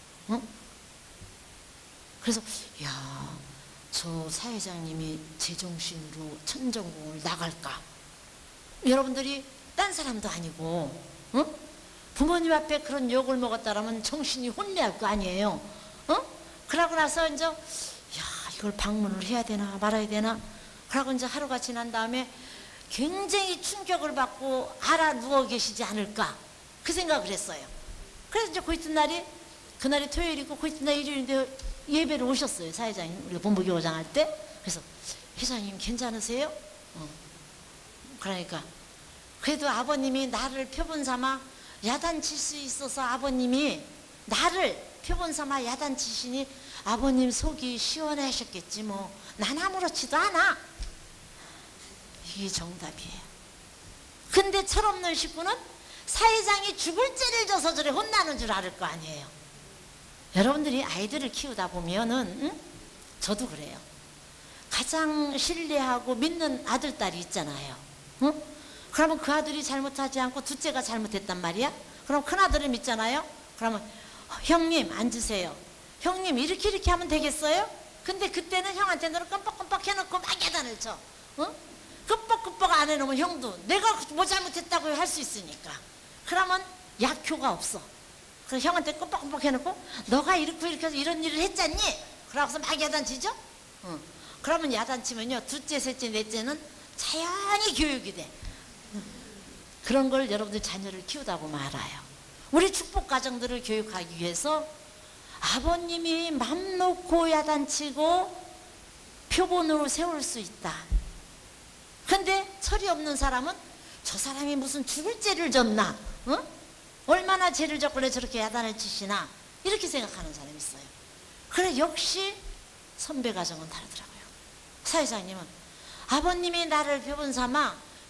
그래서 야, 저 사회장님이 제정신으로 천정궁을 나갈까? 여러분들이 딴 사람도 아니고 부모님 앞에 그런 욕을 먹었다라면 정신이 혼미할 거 아니에요. 그러고 나서 이제 야, 이걸 방문을 해야 되나 말아야 되나. 그러고 이제 하루가 지난 다음에 굉장히 충격을 받고 알아 누워 계시지 않을까, 그 생각을 했어요. 그래서 이제 그 이튿날이, 그날이 토요일이고 그 이튿날 일요일인데 예배를 오셨어요, 사회장님. 우리가 본부교장 할 때. 그래서 회장님 괜찮으세요? 그러니까 그래도 아버님이 나를 표본 삼아 야단칠 수 있어서 아버님이 나를 표본 삼아 야단치시니 아버님 속이 시원하셨겠지 뭐. 난 아무렇지도 않아. 이게 정답이에요. 근데 철없는 식구는 사회장이 죽을 죄를 져서 저래 혼나는 줄 알을 거 아니에요. 여러분들이 아이들을 키우다 보면은 저도 그래요. 가장 신뢰하고 믿는 아들, 딸이 있잖아요. 그러면 그 아들이 잘못하지 않고 둘째가 잘못했단 말이야. 그럼 큰아들을 믿잖아요. 그러면 형님 앉으세요. 형님 이렇게 하면 되겠어요? 근데 그때는 형한테 너를 끔뻑끔뻑 해놓고 막 야단을 쳐. 끔뻑끔뻑 안 해놓으면 형도 내가 뭐 잘못했다고 할 수 있으니까. 그러면 약효가 없어. 그래서 형한테 끔뻑끔뻑 해놓고 너가 이렇게 해서 이런 일을 했잖니? 그러고서 막 야단치죠? 그러면 야단치면요, 둘째, 셋째, 넷째는 자연히 교육이 돼. 그런 걸 여러분들 자녀를 키우다 보면 알아요. 우리 축복 가정들을 교육하기 위해서 아버님이 맘 놓고 야단치고 표본으로 세울 수 있다. 근데 철이 없는 사람은 저 사람이 무슨 죽을 죄를 졌나? 얼마나 죄를 졌길래 저렇게 야단을 치시나? 이렇게 생각하는 사람이 있어요. 그래, 역시 선배 가정은 다르더라고요. 사회자님은 아버님이 나를 표본 삼아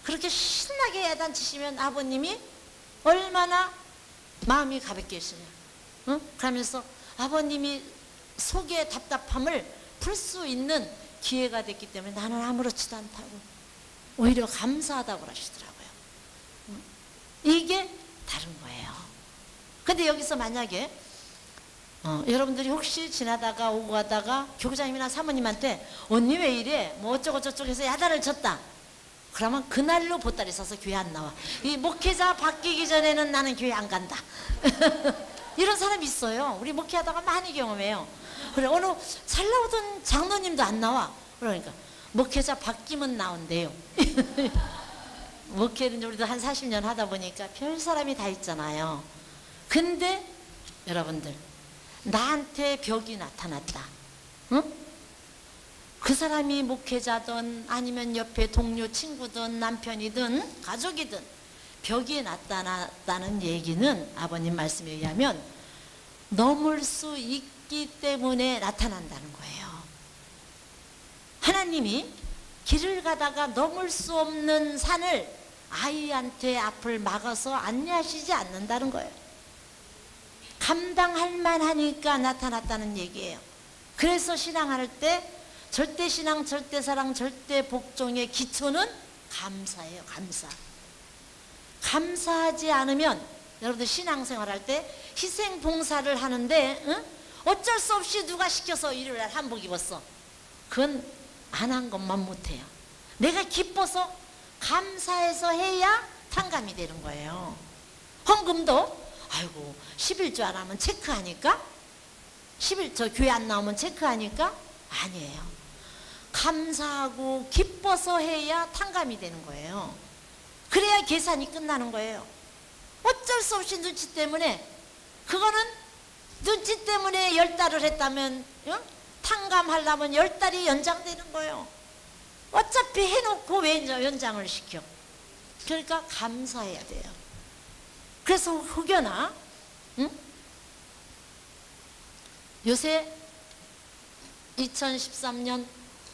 그렇게 신나게 야단치시면 아버님이 얼마나 마음이 가볍겠으냐. 응? 그러면서 아버님이 속의 답답함을 풀 수 있는 기회가 됐기 때문에 나는 아무렇지도 않다고 오히려 감사하다고 하시더라고요. 응? 이게 다른 거예요. 근데 여기서 만약에 여러분들이 혹시 지나다가 오고 가다가 교구장님이나 사모님한테 언니 왜 이래? 뭐 어쩌고 저쩌고 해서 야단을 쳤다. 그러면 그날로 보따리 싸서 교회 안 나와. 이 목회자 바뀌기 전에는 나는 교회 안 간다. 이런 사람이 있어요. 우리 목회하다가 많이 경험해요. 그래, 어느 잘 나오던 장로님도 안 나와. 그러니까 목회자 바뀌면 나온대요. 목회는 우리도 한 40년 하다 보니까 별 사람이 다 있잖아요. 근데 여러분들 나한테 벽이 나타났다. 응? 그 사람이 목회자든 아니면 옆에 동료 친구든 남편이든 가족이든 벽이 나타났다는 얘기는 아버님 말씀에 의하면 넘을 수 있기 때문에 나타난다는 거예요. 하나님이 길을 가다가 넘을 수 없는 산을 아이한테 앞을 막아서 안내하시지 않는다는 거예요. 감당할 만하니까 나타났다는 얘기예요. 그래서 신앙할 때 절대신앙, 절대사랑, 절대복종의 기초는 감사예요. 감사. 감사하지 않으면 여러분들 신앙생활할 때 희생봉사를 하는데 응? 어쩔 수 없이 누가 시켜서 일요일날 한복 입었어. 그건 안 한 것만 못해요. 내가 기뻐서 감사해서 해야 탕감이 되는 거예요. 헌금도 아이고 11조 안 하면 체크하니까 11조 교회 안 나오면 체크하니까 아니에요. 감사하고 기뻐서 해야 탕감이 되는 거예요. 그래야 계산이 끝나는 거예요. 어쩔 수 없이 눈치 때문에 그거는 눈치 때문에 10달을 했다면 응? 탕감하려면 10달이 연장되는 거예요. 어차피 해놓고 왜 연장을 시켜? 그러니까 감사해야 돼요. 그래서 혹여나 응? 요새 2013년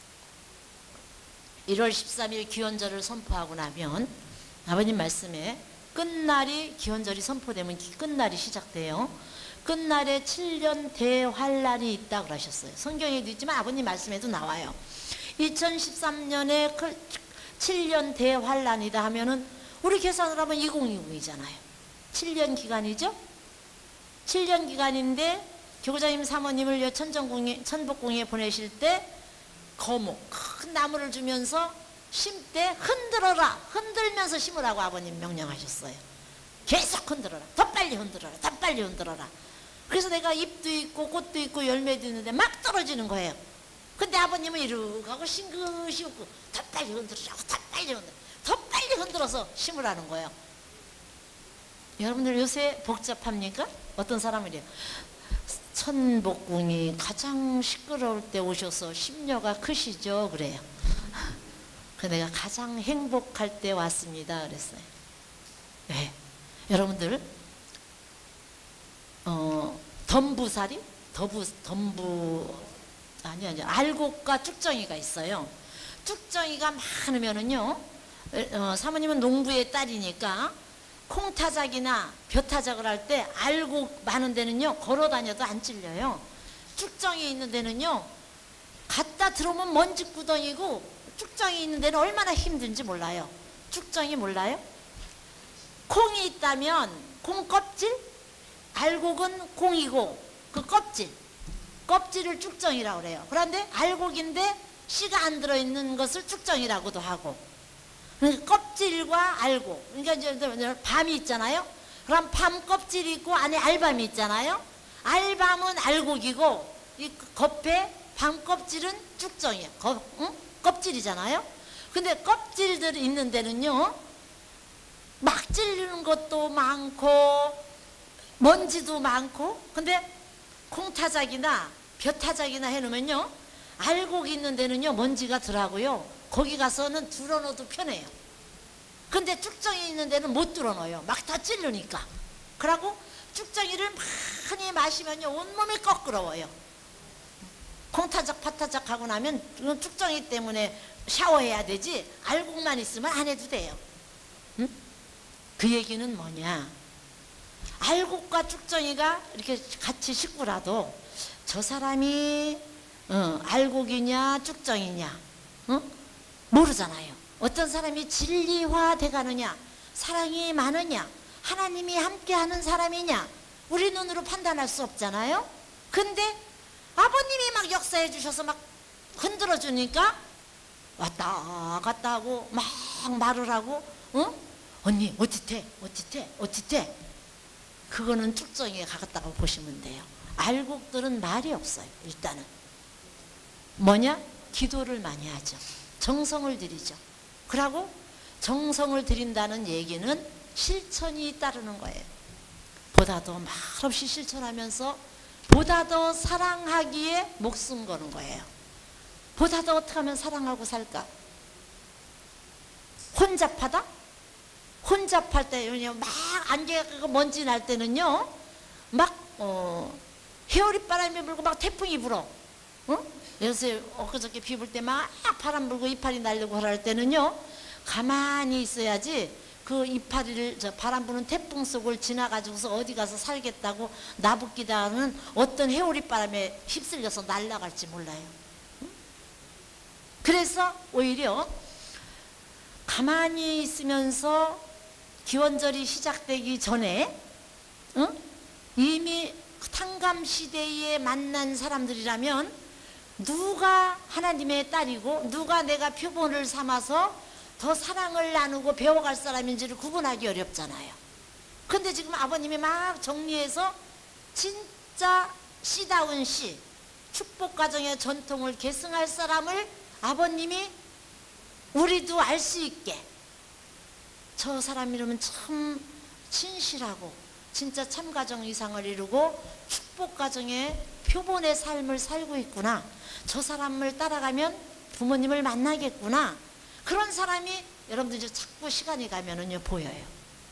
1월 13일 기원절을 선포하고 나면 아버님 말씀에 끝날이 기원절이 선포되면 끝날이 시작돼요. 끝날에 7년 대환란이 있다고 그러셨어요. 성경에도 있지만 아버님 말씀에도 나와요. 2013년에 7년 대환란이다 하면은 우리 계산을 하면 2020이잖아요. 7년 기간이죠. 7년 기간인데 교구장님 사모님을 천복궁에 보내실 때 거목 큰 나무를 주면서 심때 흔들어라, 흔들면서 심으라고 아버님 명령하셨어요. 계속 흔들어라, 더 빨리 흔들어라, 더 빨리 흔들어라. 그래서 내가 잎도 있고 꽃도 있고 열매도 있는데 막 떨어지는 거예요. 근데 아버님은 이러고 하고 싱긋이 웃고 더 빨리 흔들으라고, 더 빨리 흔들어, 더 빨리 흔들어서 심으라는 거예요. 여러분들 요새 복잡합니까? 어떤 사람은 이래요. 천복궁이 가장 시끄러울 때 오셔서 심려가 크시죠? 그래요. 그 내가 가장 행복할 때 왔습니다. 그랬어요. 네. 여러분들 덤부살이? 아니 알곡과 쭉정이가 있어요. 쭉정이가 많으면은요 사모님은 농부의 딸이니까 콩타작이나 벼타작을 할 때 알곡 많은 데는요 걸어 다녀도 안 찔려요. 쭉정이 있는 데는요 갖다 들어오면 먼지구덩이고 쭉정이 있는 데는 얼마나 힘든지 몰라요. 쭉정이 몰라요? 콩이 있다면 콩 껍질, 알곡은 콩이고 그 껍질을 쭉정이라고 그래요. 그런데 알곡인데 씨가 안 들어있는 것을 쭉정이라고도 하고, 껍질과 알곡, 그러니까 이제 밤이 있잖아요. 그럼 밤 껍질이 있고 안에 알밤이 있잖아요. 알밤은 알곡이고 이 겉에 밤 껍질은 쭉정이에요. 응? 껍질이잖아요. 근데 껍질들이 있는 데는요 막 찔리는 것도 많고 먼지도 많고, 근데 콩타작이나 벼타작이나 해놓으면요 알곡이 있는 데는요 먼지가 덜하고요 거기 가서는 들어넣어도 편해요. 근데 쭉정이 있는 데는 못 들어넣어요. 막 다 찔르니까. 그러고 쭉정이를 많이 마시면요 온몸이 거끄러워요. 콩타작 파타작 하고 나면 쭉정이 때문에 샤워해야 되지 알곡만 있으면 안 해도 돼요. 응? 그 얘기는 뭐냐, 알곡과 쭉정이가 이렇게 같이 식구라도 저 사람이 알곡이냐 쭉정이냐 모르잖아요. 어떤 사람이 진리화 돼가느냐, 사랑이 많으냐, 하나님이 함께하는 사람이냐 우리 눈으로 판단할 수 없잖아요. 근데 아버님이 막 역사해 주셔서 막 흔들어 주니까 왔다 갔다 하고 막 말을 하고 언니 어찌태 그거는 쭉정이에 가갔다고 보시면 돼요. 알곡들은 말이 없어요. 일단은 뭐냐, 기도를 많이 하죠. 정성을 들이죠. 그러고 정성을 들인다는 얘기는 실천이 따르는 거예요. 보다 더 말없이 실천하면서 보다 더 사랑하기에 목숨 거는 거예요. 보다 더 어떻게 하면 사랑하고 살까? 혼잡하다? 혼잡할 때 막 안개가 먼지 날 때는요, 막 해오리바람이 불고 막 태풍이 불어. 요새 엊그저께 비 불 때 막 바람 불고 이파리 날리고 할 때는요, 가만히 있어야지 그 이파리를 바람 부는 태풍 속을 지나가지고서 어디 가서 살겠다고 나부끼다는 어떤 해오리바람에 휩쓸려서 날아갈지 몰라요. 그래서 오히려 가만히 있으면서 기원절이 시작되기 전에 이미 탕감시대에 만난 사람들이라면 누가 하나님의 딸이고 누가 내가 표본을 삼아서 더 사랑을 나누고 배워갈 사람인지를 구분하기 어렵잖아요. 근데 지금 아버님이 막 정리해서 진짜 씨다운 씨, 축복가정의 전통을 계승할 사람을 아버님이 우리도 알 수 있게, 저 사람 이러면 참 진실하고 진짜 참가정 이상을 이루고 축복가정의 표본의 삶을 살고 있구나, 저 사람을 따라가면 부모님을 만나겠구나, 그런 사람이 여러분들 이제 자꾸 시간이 가면은요 보여요.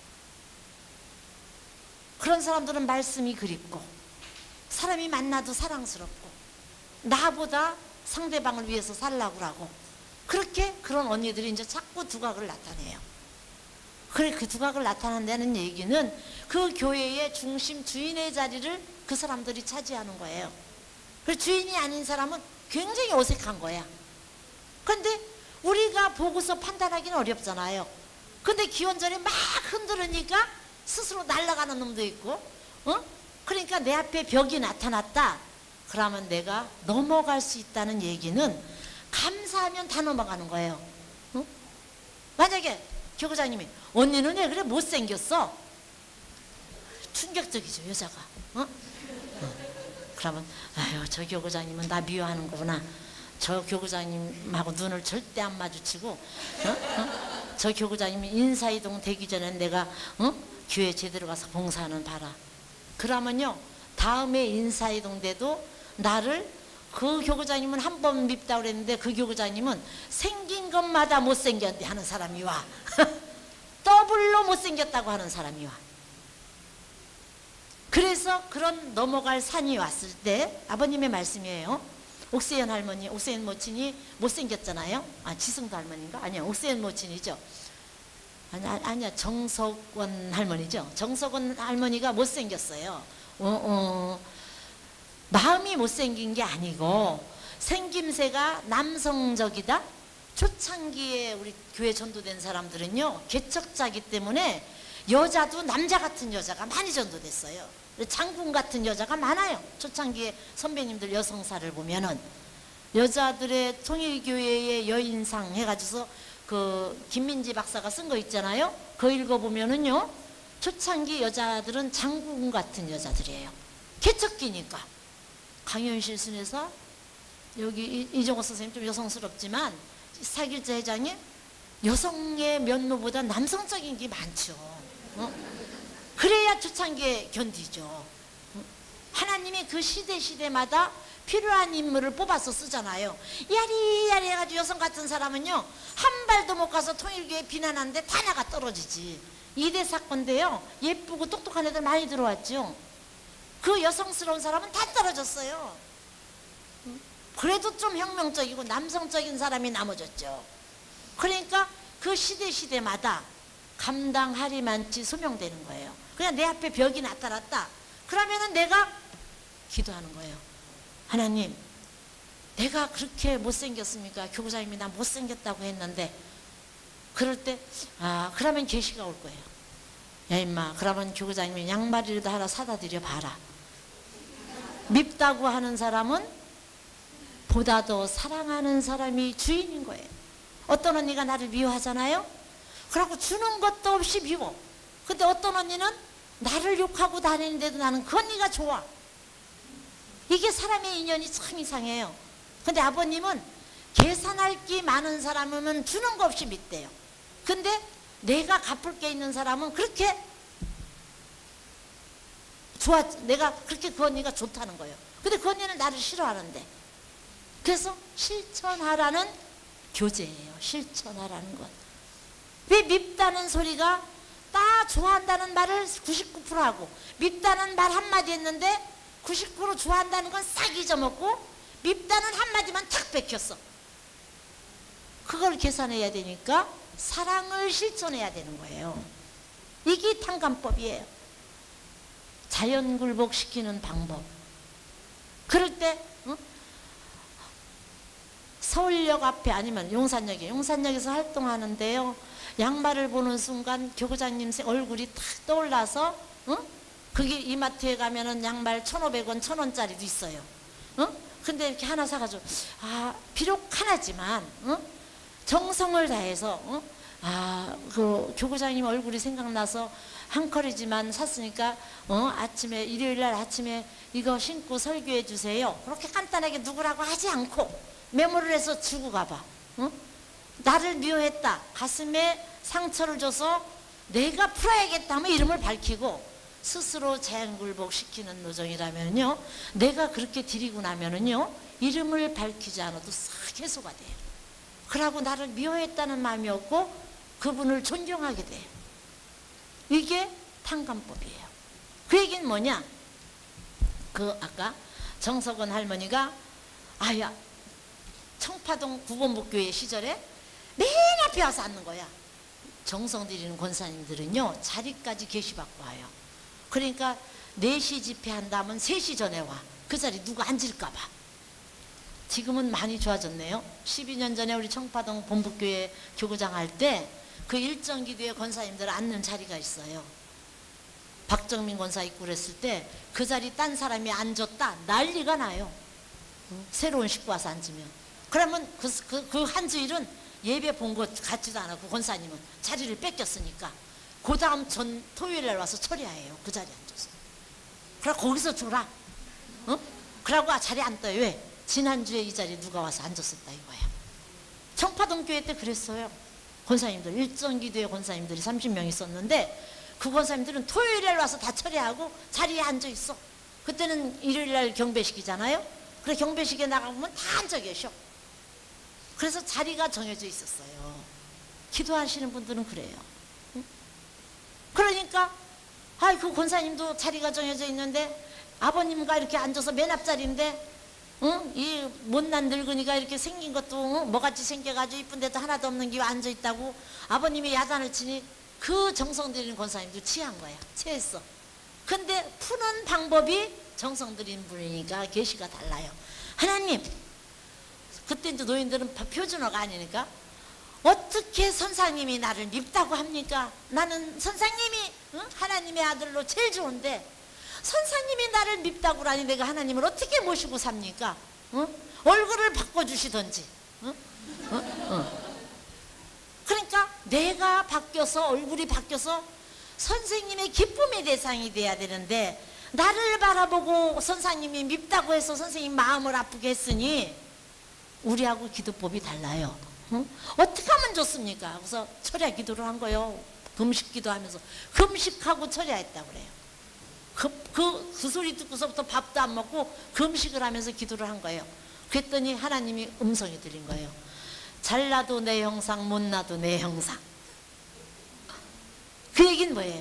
그런 사람들은 말씀이 그립고 사람이 만나도 사랑스럽고 나보다 상대방을 위해서 살라고 하고, 그렇게 그런 언니들이 이제 자꾸 두각을 나타내요. 그래, 그 두각을 나타낸다는 얘기는 그 교회의 중심 주인의 자리를 그 사람들이 차지하는 거예요. 그래서 주인이 아닌 사람은 굉장히 어색한 거야. 근데 우리가 보고서 판단하기는 어렵잖아요. 근데 기원전에 막 흔들으니까 스스로 날아가는 놈도 있고, 그러니까 내 앞에 벽이 나타났다. 그러면 내가 넘어갈 수 있다는 얘기는 감사하면 다 넘어가는 거예요. 만약에 교구장님이 언니는 왜 그래 못생겼어? 충격적이죠, 여자가. 그러면 아유, 저 교구장님은 나 미워하는 거구나. 저 교구장님하고 눈을 절대 안 마주치고 저 교구장님이 인사이동 되기 전에 내가 교회 제대로 가서 봉사하는 바라. 그러면요 다음에 인사이동 돼도 나를, 그 교구장님은 한 번 밉다고 그랬는데 그 교구장님은 생긴 것마다 못생겼대 하는 사람이 와. 더블로 못생겼다고 하는 사람이 와. 그래서 그런 넘어갈 산이 왔을 때 아버님의 말씀이에요. 옥세연 할머니, 옥세연 모친이 못생겼잖아요. 아, 지승도 할머니인가? 아니야, 옥세연 모친이죠. 아니야, 정석원 할머니죠. 정석원 할머니가 못생겼어요. 마음이 못생긴 게 아니고 생김새가 남성적이다. 초창기에 우리 교회 전도된 사람들은요 개척자기 때문에 여자도 남자 같은 여자가 많이 전도됐어요. 장군 같은 여자가 많아요. 초창기에 선배님들 여성사를 보면은 여자들의 통일교회의 여인상 해가지고서 그 김민지 박사가 쓴 거 있잖아요. 그거 읽어보면은요 초창기 여자들은 장군 같은 여자들이에요. 개척기니까. 강현실 순에서 여기 이종호 선생님 좀 여성스럽지만 사길자 회장이 여성의 면모보다 남성적인 게 많죠. 그래야 초창기에 견디죠. 하나님이 그 시대마다 필요한 인물을 뽑아서 쓰잖아요. 야리야리 해가지고 여성 같은 사람은요 한 발도 못 가서 통일교회 비난하는데 다 나가 떨어지지. 2대 사건인데요 예쁘고 똑똑한 애들 많이 들어왔죠. 그 여성스러운 사람은 다 떨어졌어요. 그래도 좀 혁명적이고 남성적인 사람이 남아졌죠. 그러니까 그 시대마다 감당하리만치 소명되는 거예요. 그냥 내 앞에 벽이 나타났다. 그러면은 내가 기도하는 거예요. 하나님, 내가 그렇게 못생겼습니까? 교구장님이 나 못생겼다고 했는데, 그럴 때 그러면 계시가 올 거예요. 야 임마, 그러면 교구장님이 양말이라도 하나 사다 드려 봐라. 밉다고 하는 사람은 보다 더 사랑하는 사람이 주인인 거예요. 어떤 언니가 나를 미워하잖아요. 그러고 주는 것도 없이 미워. 근데 어떤 언니는 나를 욕하고 다니는데도 나는 그 언니가 좋아. 이게 사람의 인연이 참 이상해요. 근데 아버님은 계산할 게 많은 사람은 주는 거 없이 믿대요. 근데 내가 갚을 게 있는 사람은 그렇게 좋아, 내가 그렇게 그 언니가 좋다는 거예요. 근데 그 언니는 나를 싫어하는데. 그래서 실천하라는 교제예요. 실천하라는 것. 왜 밉다는 소리가 다 좋아한다는 말을 99% 하고, 밉다는 말 한마디 했는데 99% 좋아한다는 건 싹 잊어먹고, 밉다는 한마디만 탁 뺏겼어. 그걸 계산해야 되니까 사랑을 실천해야 되는 거예요. 이게 탕감법이에요. 자연 굴복시키는 방법. 그럴 때 서울역 앞에 아니면 용산역에서 활동하는데요, 양말을 보는 순간 교구장님 얼굴이 탁 떠올라서, 그게 이마트에 가면은 양말 1,500원, 1,000원짜리도 있어요. 근데 이렇게 하나 사가지고, 비록 하나지만, 정성을 다해서, 그 교구장님 얼굴이 생각나서 한 컬이지만 샀으니까, 아침에, 일요일날 아침에 이거 신고 설교해 주세요. 그렇게 간단하게 누구라고 하지 않고 메모를 해서 주고 가봐. 나를 미워했다, 가슴에 상처를 줘서 내가 풀어야겠다 하면 이름을 밝히고, 스스로 자연굴복시키는 노정이라면요, 내가 그렇게 드리고 나면은요, 이름을 밝히지 않아도 싹 해소가 돼요. 그러고 나를 미워했다는 마음이 없고 그분을 존경하게 돼요. 이게 탕감법이에요. 그 얘기는 뭐냐, 아까 정석원 할머니가 청파동 구본복교회 시절에 맨 앞에 와서 앉는 거야. 정성 드리는 권사님들은요, 자리까지 계시받고 와요. 그러니까 4시 집회한다면 3시 전에 와. 그 자리 누가 앉을까 봐. 지금은 많이 좋아졌네요. 12년 전에 우리 청파동 본북교회 교구장 할 때 그 일정기도에 권사님들 앉는 자리가 있어요. 박정민 권사 있고 그랬을 때 그 자리 딴 사람이 앉았다 난리가 나요. 새로운 식구 와서 앉으면. 그러면 그 한 주일은 예배 본 것 같지도 않았고, 권사님은 자리를 뺏겼으니까 그 다음 전 토요일날 와서 처리해요. 그 자리에 앉아서. 그래 거기서 줘라. 그러고 자리 안 떠요. 왜? 지난주에 이 자리에 누가 와서 앉았었다 이거야. 청파동 교회 때 그랬어요. 권사님들, 일정기도회 권사님들이 30명 있었는데 그 권사님들은 토요일날 와서 다 처리하고 자리에 앉아 있어. 그때는 일요일날 경배식이잖아요. 그래 경배식에 나가보면 다 앉아 계셔. 그래서 자리가 정해져 있었어요. 기도하시는 분들은 그래요. 그러니까 그 권사님도 자리가 정해져 있는데 아버님과 이렇게 앉아서 맨 앞자리인데, 이 못난 늙은이가 이렇게 생긴 것도 뭐같이 생겨가지고 이쁜데도 하나도 없는 게 앉아있다고 아버님이 야단을 치니 그 정성 들이는 권사님도 취한 거야. 취했어. 근데 푸는 방법이 정성 들이는 분이니까 계시가 달라요. 하나님, 그때 이제 노인들은 표준어가 아니니까, 어떻게 선생님이 나를 밉다고 합니까? 나는 선생님이 하나님의 아들로 제일 좋은데 선생님이 나를 밉다고 하니 내가 하나님을 어떻게 모시고 삽니까? 얼굴을 바꿔주시던지. 그러니까 내가 바뀌어서, 얼굴이 바뀌어서 선생님의 기쁨의 대상이 돼야 되는데, 나를 바라보고 선생님이 밉다고 해서 선생님 마음을 아프게 했으니 우리하고 기도법이 달라요. 어떻게 하면 좋습니까? 그래서 철야 기도를 한 거예요. 금식 기도하면서 금식하고 철야했다고 그래요. 그 소리 듣고서부터 밥도 안 먹고 금식을 하면서 기도를 한 거예요. 그랬더니 하나님이 음성이 들린 거예요. 잘나도 내 형상, 못나도 내 형상. 그 얘기는 뭐예요?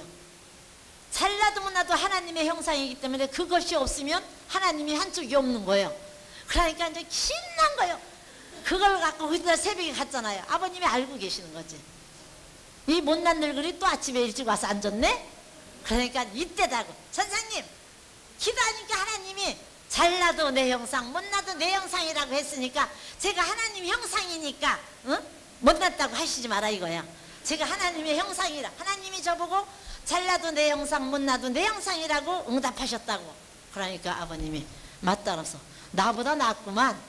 잘나도 못나도 하나님의 형상이기 때문에 그것이 없으면 하나님이 한쪽이 없는 거예요. 그러니까 이제 신난 거예요. 그걸 갖고 그날 새벽에 갔잖아요. 아버님이 알고 계시는 거지. 이 못난 늙은이 또 아침에 일찍 와서 앉았네? 그러니까 이때다고. 선생님, 기도하니까 하나님이 잘나도 내 형상, 못나도 내 형상이라고 했으니까 제가 하나님 형상이니까 못났다고 하시지 마라 이거야. 제가 하나님의 형상이라. 하나님이 저보고 잘나도 내 형상, 못나도 내 형상이라고 응답하셨다고. 그러니까 아버님이 맞따라서 나보다 낫구만.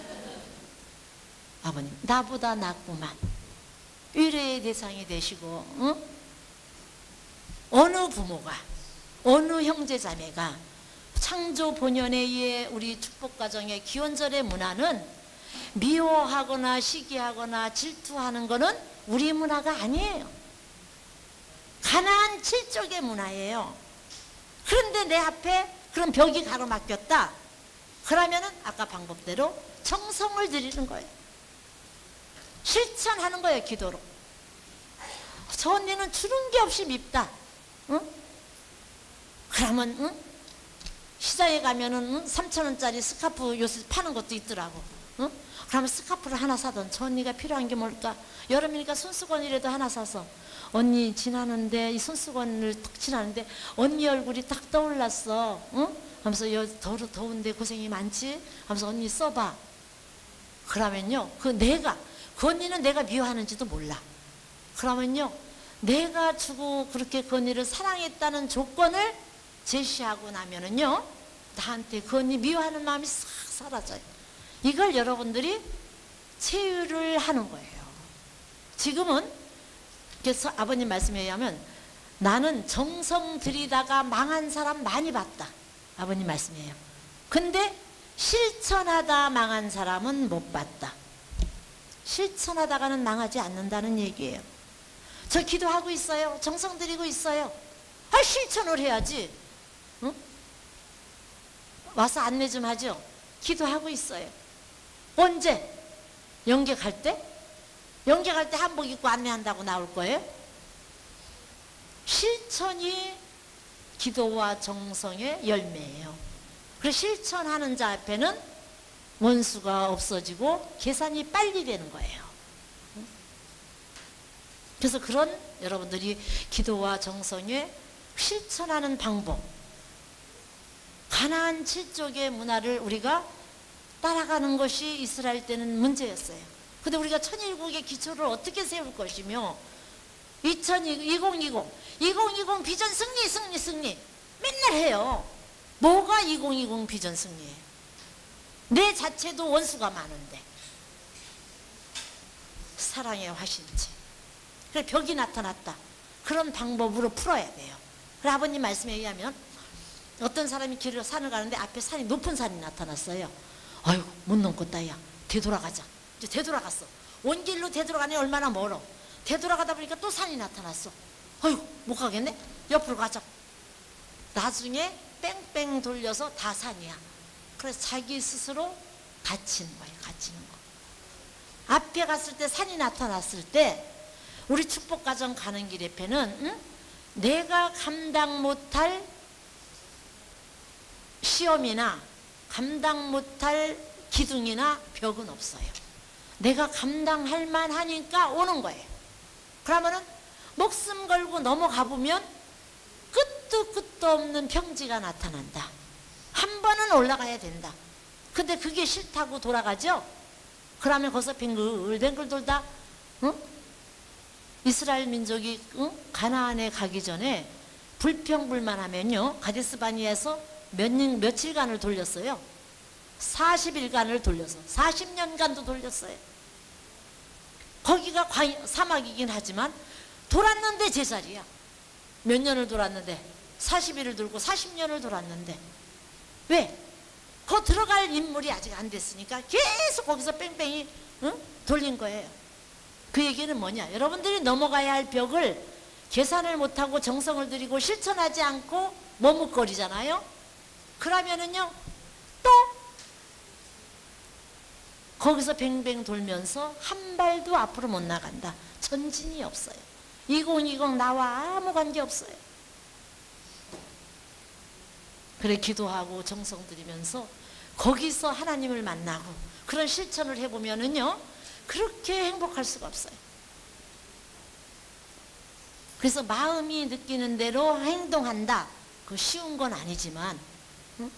아버님, 나보다 낫구만. 위로의 대상이 되시고, 어느 부모가, 어느 형제자매가 창조 본연에 의해 우리 축복가정의 기원절의 문화는 미워하거나 시기하거나 질투하는 거는 우리 문화가 아니에요. 가나안 7족의 문화예요. 그런데 내 앞에 그런 벽이 가로막혔다. 그러면은 아까 방법대로 정성을 들이는 거예요. 실천하는 거예요. 기도로. 저 언니는 주는 게 없이 밉다. 그러면 시장에 가면은 3,000원짜리 스카프 요새 파는 것도 있더라고. 그러면 스카프를 하나 사던. 저 언니가 필요한 게 뭘까? 여름이니까 손수건이라도 하나 사서 언니 지나는데 이 손수건을 딱 지나는데 언니 얼굴이 딱 떠올랐어. 하면서 더운데 고생이 많지? 하면서 언니 써봐. 그러면요, 그 언니는 내가 미워하는지도 몰라. 그러면요, 내가 주고 그렇게 그 언니를 사랑했다는 조건을 제시하고 나면은요, 나한테 그 언니 미워하는 마음이 싹 사라져요. 이걸 여러분들이 체유를 하는 거예요. 지금은 그래서 아버님 말씀에 의하면 나는 정성 들이다가 망한 사람 많이 봤다. 아버님 말씀이에요. 근데 실천하다 망한 사람은 못 봤다. 실천하다가는 망하지 않는다는 얘기예요. 저 기도하고 있어요. 정성 들이고 있어요. 실천을 해야지. 와서 안내 좀 하죠. 기도하고 있어요. 언제? 연계 갈 때? 연계 갈 때 한복 입고 안내한다고 나올 거예요? 실천이 기도와 정성의 열매예요. 그래서 실천하는 자 앞에는 원수가 없어지고 계산이 빨리 되는 거예요. 그래서 그런 여러분들이 기도와 정성에 실천하는 방법, 가나안 7족의 문화를 우리가 따라가는 것이 이스라엘 때는 문제였어요. 근데 우리가 천일국의 기초를 어떻게 세울 것이며 2020 비전 승리 맨날 해요. 뭐가 2020 비전 승리예요? 내 자체도 원수가 많은데 사랑의 화신체. 그래 벽이 나타났다. 그런 방법으로 풀어야 돼요. 그래 아버님 말씀에 의하면 어떤 사람이 길을 산을 가는데 앞에 산이 높은 산이 나타났어요. 아이고 못 넘겠다 야. 되돌아가자. 이제 되돌아갔어. 온 길로 되돌아가니 얼마나 멀어. 되돌아가다 보니까 또 산이 나타났어. 아이고 못 가겠네. 옆으로 가자. 나중에 뺑뺑 돌려서 다 산이야. 그래서 자기 스스로 갇히는 거예요. 갇히는 거. 앞에 갔을 때 산이 나타났을 때 우리 축복가정 가는 길 옆에는 내가 감당 못할 시험이나 감당 못할 기둥이나 벽은 없어요. 내가 감당할 만하니까 오는 거예요. 그러면은 목숨 걸고 넘어가 보면 끝도 없는 평지가 나타난다. 한 번은 올라가야 된다. 근데 그게 싫다고 돌아가죠? 그러면 거기서 뱅글뱅글 돌다 이스라엘 민족이 가나안에 가기 전에 불평불만하면요 가데스바니에서 며칠간을 돌렸어요. 40일간을 돌려서 40년간도 돌렸어요. 거기가 사막이긴 하지만 돌았는데 제자리야. 몇 년을 돌았는데 40일을 돌고 40년을 돌았는데 왜? 거 들어갈 인물이 아직 안 됐으니까 계속 거기서 뺑뺑이 돌린 거예요. 그 얘기는 뭐냐? 여러분들이 넘어가야 할 벽을 계산을 못하고 정성을 들이고 실천하지 않고 머뭇거리잖아요. 그러면은요 또 거기서 뱅뱅 돌면서 한 발도 앞으로 못 나간다. 전진이 없어요. 2020 나와 아무 관계 없어요. 그래 기도하고 정성 들이면서 거기서 하나님을 만나고 그런 실천을 해보면은요 그렇게 행복할 수가 없어요. 그래서 마음이 느끼는 대로 행동한다. 그 쉬운 건 아니지만 응?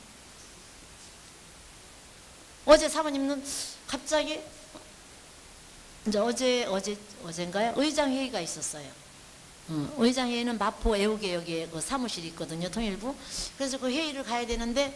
어제 사모님은 갑자기 이제 어젠가요? 의장회의가 있었어요. 의장회의는 마포 애호개역에 그 사무실이 있거든요. 통일부. 그래서 그 회의를 가야 되는데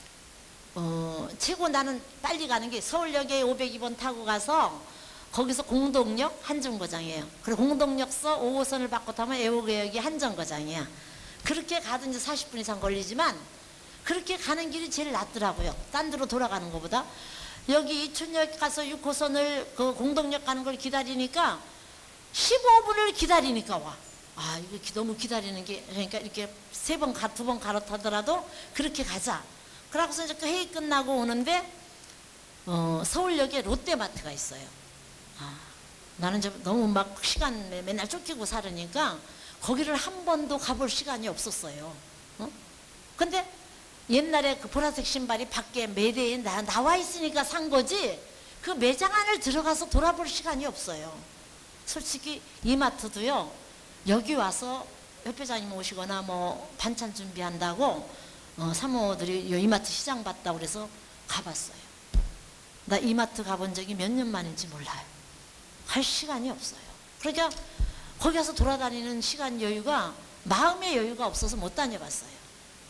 최고 나는 빨리 가는 게 서울역에 502번 타고 가서 거기서 공동역 한정거장이에요. 그리고 공동역서 5호선을 받고 타면 애호개역이 한정거장이야. 그렇게 가든지 40분 이상 걸리지만 그렇게 가는 길이 제일 낫더라고요. 딴 데로 돌아가는 것보다. 여기 이춘역 가서 6호선을 그 공동역 가는 걸 기다리니까 15분을 기다리니까 와. 아 이거 너무 기다리는 게 그러니까 이렇게 두 번 갈아타더라도 그렇게 가자. 그러고서 이제 그 회의 끝나고 오는데 서울역에 롯데마트가 있어요. 나는 이제 너무 막 시간 맨날 쫓기고 살으니까 거기를 한 번도 가볼 시간이 없었어요. 근데 옛날에 그 보라색 신발이 밖에 매대에 나와 있으니까 산 거지 그 매장 안을 들어가서 돌아볼 시간이 없어요. 솔직히 이마트도요 여기 와서 협회장님 오시거나 뭐 반찬 준비한다고 사모들이 이마트 시장 봤다고 그래서 가봤어요. 나 이마트 가본 적이 몇 년 만인지 몰라요. 할 시간이 없어요. 그러니까 거기 가서 돌아다니는 시간 여유가 마음의 여유가 없어서 못 다녀봤어요.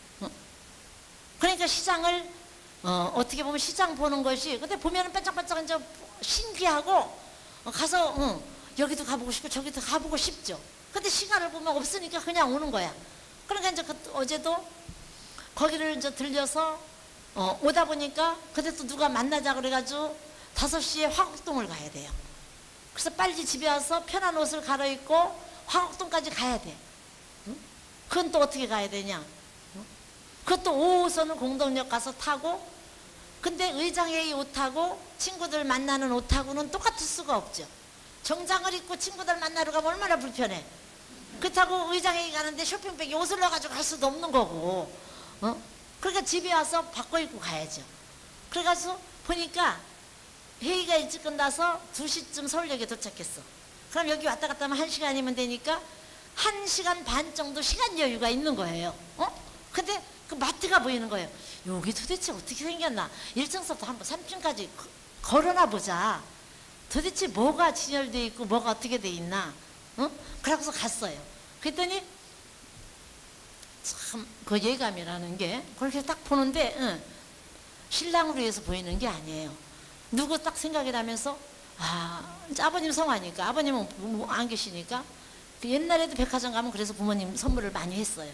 그러니까 시장을 어떻게 보면 시장 보는 것이 근데 보면은 반짝반짝 이제 신기하고 가서 여기도 가보고 싶고 저기도 가보고 싶죠. 근데 시간을 보면 없으니까 그냥 오는 거야. 그러니까 이제 어제도 거기를 이제 들려서 오다 보니까 그때 또 누가 만나자 그래가지고 5시에 화곡동을 가야 돼요. 그래서 빨리 집에 와서 편한 옷을 갈아입고 화곡동까지 가야 돼. 그건 또 어떻게 가야 되냐? 그것도 5호선을 공동역 가서 타고 근데 의장회의 옷하고 친구들 만나는 옷하고는 똑같을 수가 없죠. 정장을 입고 친구들 만나러 가면 얼마나 불편해. 그렇다고 의장회의 가는데 쇼핑백에 옷을 넣어가지고 갈 수도 없는 거고 그러니까 집에 와서 바꿔 입고 가야죠. 그래가지고 보니까 회의가 일찍 끝나서 2시쯤 서울역에 도착했어. 그럼 여기 왔다 갔다 하면 1시간이면 되니까 1시간 반 정도 시간 여유가 있는 거예요. 근데 그 마트가 보이는 거예요. 여기 도대체 어떻게 생겼나. 1층서부터 한번 3층까지 걸어나 보자. 도대체 뭐가 진열되어 있고 뭐가 어떻게 돼 있나. 그러고서 갔어요. 그랬더니 참 그 예감이라는 게 그렇게 딱 보는데 신랑으로 해서 보이는 게 아니에요. 누구 딱 생각이 나면서 이제 아버님 성화니까 아버님은 안 계시니까 그 옛날에도 백화점 가면 그래서 부모님 선물을 많이 했어요.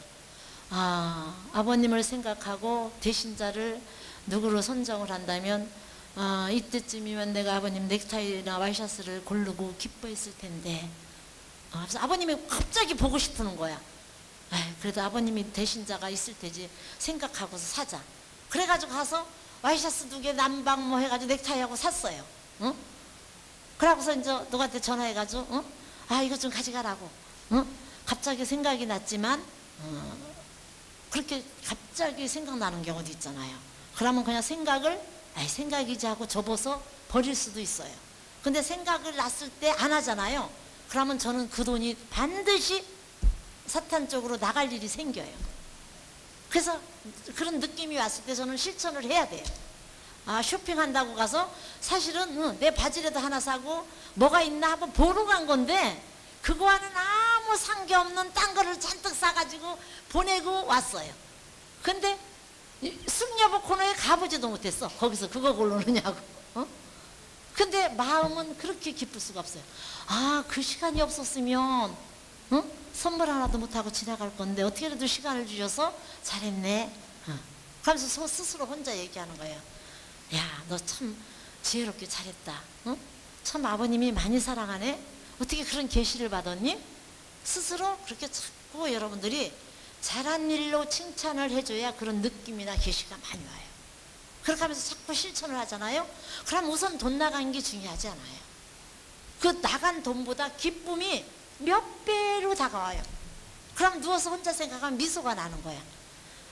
아버님을 생각하고 대신자를 누구로 선정을 한다면 이때쯤이면 내가 아버님 넥타이나 와이셔츠를 고르고 기뻐했을 텐데 그래서 아버님이 갑자기 보고 싶은 거야. 그래도 아버님이 대신자가 있을 테지 생각하고서 사자. 그래가지고 가서 와이셔츠 2개 남방 뭐 해가지고 넥타이하고 샀어요. 그러고서 이제 누구한테 전화해가지고 이거 좀 가져가라고. 갑자기 생각이 났지만 그렇게 갑자기 생각나는 경우도 있잖아요. 그러면 그냥 생각이지 하고 접어서 버릴 수도 있어요. 근데 생각을 났을 때 안 하잖아요. 그러면 저는 그 돈이 반드시 사탄 쪽으로 나갈 일이 생겨요. 그래서 그런 느낌이 왔을 때 저는 실천을 해야 돼요. 쇼핑한다고 가서 사실은 내 바지라도 하나 사고 뭐가 있나 한번 보러 간 건데 그거와는 아무 상관없는 딴 거를 잔뜩 사가지고 보내고 왔어요. 근데 승려부 코너에 가보지도 못했어. 거기서 그거 고르느냐고. 근데 마음은 그렇게 기쁠 수가 없어요. 그 시간이 없었으면 선물 하나도 못하고 지나갈 건데 어떻게라도 시간을 주셔서 잘했네. 그러면서 스스로 혼자 얘기하는 거예요. 야, 너 참 지혜롭게 잘했다. 참 아버님이 많이 사랑하네. 어떻게 그런 계시를 받았니? 스스로 그렇게 자꾸 여러분들이 잘한 일로 칭찬을 해줘야 그런 느낌이나 계시가 많이 와요. 그렇게 하면서 자꾸 실천을 하잖아요. 그럼 우선 돈 나간 게 중요하지 않아요. 그 나간 돈보다 기쁨이 몇 배로 다가와요. 그럼 누워서 혼자 생각하면 미소가 나는 거야.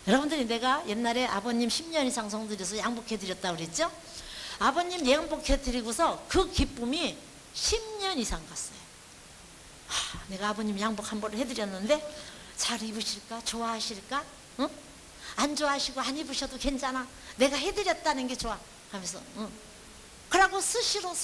여러분들이 내가 옛날에 아버님 10년 이상 성들여서 양복해 드렸다고 그랬죠? 아버님 양복해 드리고서 그 기쁨이 10년 이상 갔어요. 내가 아버님 양복 한 벌을 해드렸는데 잘 입으실까? 좋아하실까? 응? 안 좋아하시고 안 입으셔도 괜찮아. 내가 해드렸다는 게 좋아. 하면서 그러고 스스로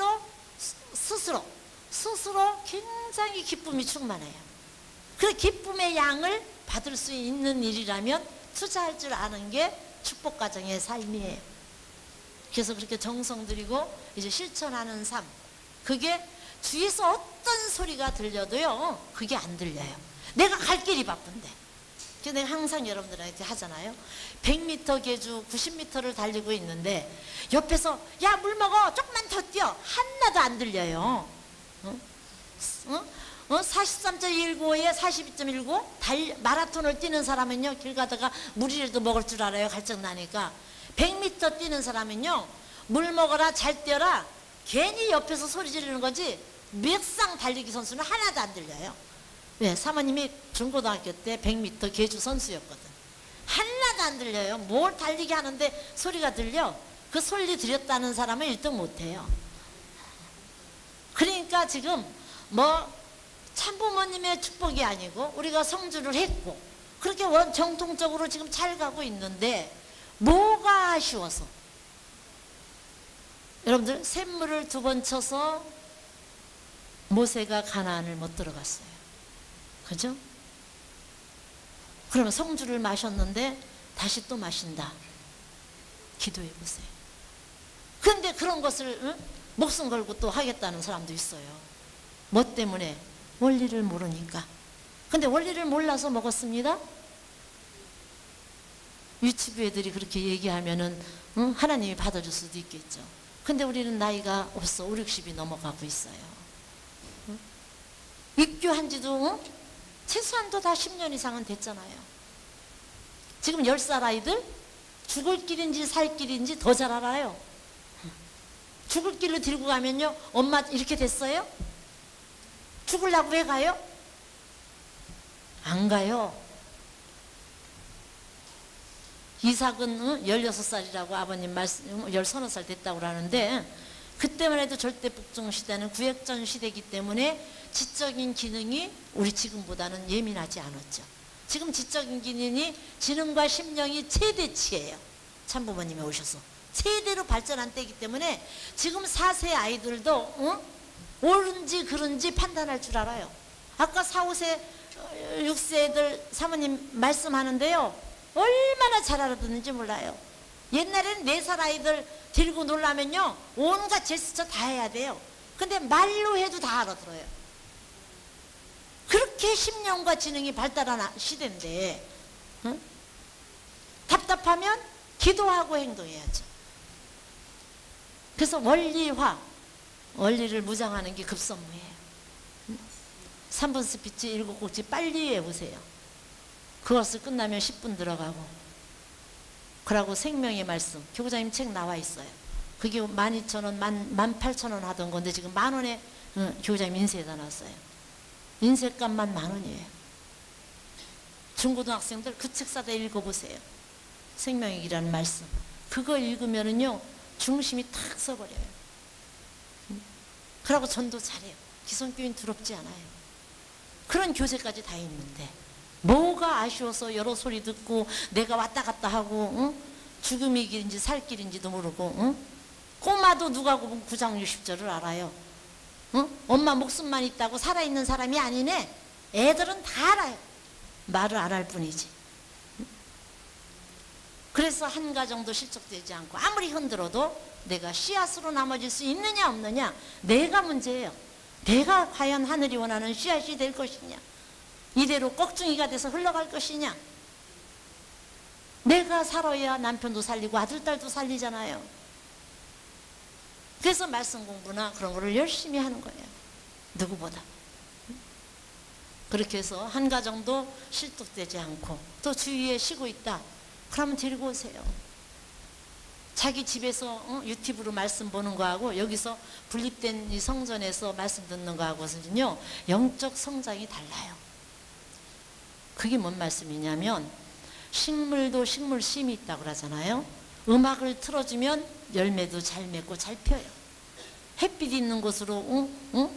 굉장히 기쁨이 충만해요. 그 기쁨의 양을 받을 수 있는 일이라면 투자할 줄 아는 게 축복가정의 삶이에요. 그래서 그렇게 정성 들이고 이제 실천하는 삶, 그게 주위에서 어떤 소리가 들려도요 그게 안 들려요. 내가 갈 길이 바쁜데. 그래서 내가 항상 여러분들한테 하잖아요. 100m 계주 90m를 달리고 있는데 옆에서 야 물 먹어 조금만 더 뛰어 하나도 안 들려요. 43.195에 42.19 마라톤을 뛰는 사람은요 길 가다가 물이라도 먹을 줄 알아요. 갈증 나니까. 100m 뛰는 사람은요 물 먹어라 잘 뛰어라 괜히 옆에서 소리 지르는 거지 막상 달리기 선수는 하나도 안 들려요. 왜? 사모님이 중고등학교 때 100m 계주 선수였거든. 하나도 안 들려요. 뭘 달리기 하는데 소리가 들려? 그 소리 들렸다는 사람은 1등 못해요. 그러니까 지금 뭐 참부모님의 축복이 아니고 우리가 성주를 했고 그렇게 정통적으로 지금 잘 가고 있는데 뭐가 아쉬워서? 여러분들 샘물을 2번 쳐서 모세가 가나안을 못 들어갔어요. 그죠? 그러면 성주를 마셨는데 다시 또 마신다. 기도해 보세요. 근데 그런 것을 목숨 걸고 또 하겠다는 사람도 있어요. 뭐 때문에? 원리를 모르니까. 근데 원리를 몰라서 먹었습니다. 유치부 애들이 그렇게 얘기하면은 하나님이 받아줄 수도 있겠죠. 근데 우리는 나이가 없어. 5, 60이 넘어가고 있어요. 입교한 지도 최소한도 다 10년 이상은 됐잖아요. 지금 10살 아이들 죽을 길인지 살 길인지 더 잘 알아요. 죽을 길로 들고 가면요 엄마 이렇게 됐어요? 죽으려고 왜 가요? 안 가요. 이삭은 16살이라고 아버님 말씀 13살 됐다고 하는데 그때만 해도 절대 북종 시대는 구획전 시대이기 때문에 지적인 기능이 우리 지금보다는 예민하지 않았죠. 지금 지적인 기능이 지능과 심령이 최대치예요. 참부모님이 오셔서 최대로 발전한 때이기 때문에 지금 4세 아이들도 옳은지 그른지 판단할 줄 알아요. 아까 4, 5세 6세 애들 사모님 말씀하는데요 얼마나 잘 알아듣는지 몰라요. 옛날에는 4살 아이들 데리고 놀라면요 온갖 제스처 다 해야 돼요. 근데 말로 해도 다 알아들어요. 그렇게 심령과 지능이 발달한 시대인데 답답하면 기도하고 행동해야죠. 그래서 원리화, 원리를 무장하는 게 급선무예요. 3분 스피치 7곡지 빨리 해보세요. 그것을 끝나면 10분 들어가고 그러고 생명의 말씀 교구장님 책 나와 있어요. 그게 12,000원, 18,000원 하던 건데 지금 10,000원에 교구장님 인쇄해다 놨어요. 인쇄값만 10,000원이에요. 중고등학생들 그 책 사다 읽어보세요. 생명의 길이라는 말씀. 그거 읽으면은요 중심이 탁 서버려요. 그러고 전도 잘해요. 기성교인 두렵지 않아요. 그런 교재까지 다 있는데 뭐가 아쉬워서 여러 소리 듣고 내가 왔다 갔다 하고 죽음의 길인지 살 길인지도 모르고 꼬마도 누가 보면 9장 60절을 알아요. 엄마 목숨만 있다고 살아있는 사람이 아니네. 애들은 다 알아요. 말을 안 할 뿐이지. 그래서 한 가정도 실족되지 않고 아무리 흔들어도 내가 씨앗으로 남아질 수 있느냐 없느냐 내가 문제예요. 내가 과연 하늘이 원하는 씨앗이 될 것이냐 이대로 꺽중이가 돼서 흘러갈 것이냐. 내가 살아야 남편도 살리고 아들 딸도 살리잖아요. 그래서 말씀 공부나 그런 거를 열심히 하는 거예요. 누구보다. 그렇게 해서 한 가정도 실족되지 않고 또 주위에 쉬고 있다. 그러면 데리고 오세요. 자기 집에서 유튜브로 말씀 보는 거하고 여기서 분립된 이 성전에서 말씀 듣는 거하고는요 영적 성장이 달라요. 그게 뭔 말씀이냐면 식물도 식물심이 있다고 그러잖아요. 음악을 틀어주면 열매도 잘 맺고 잘 펴요. 햇빛 있는 곳으로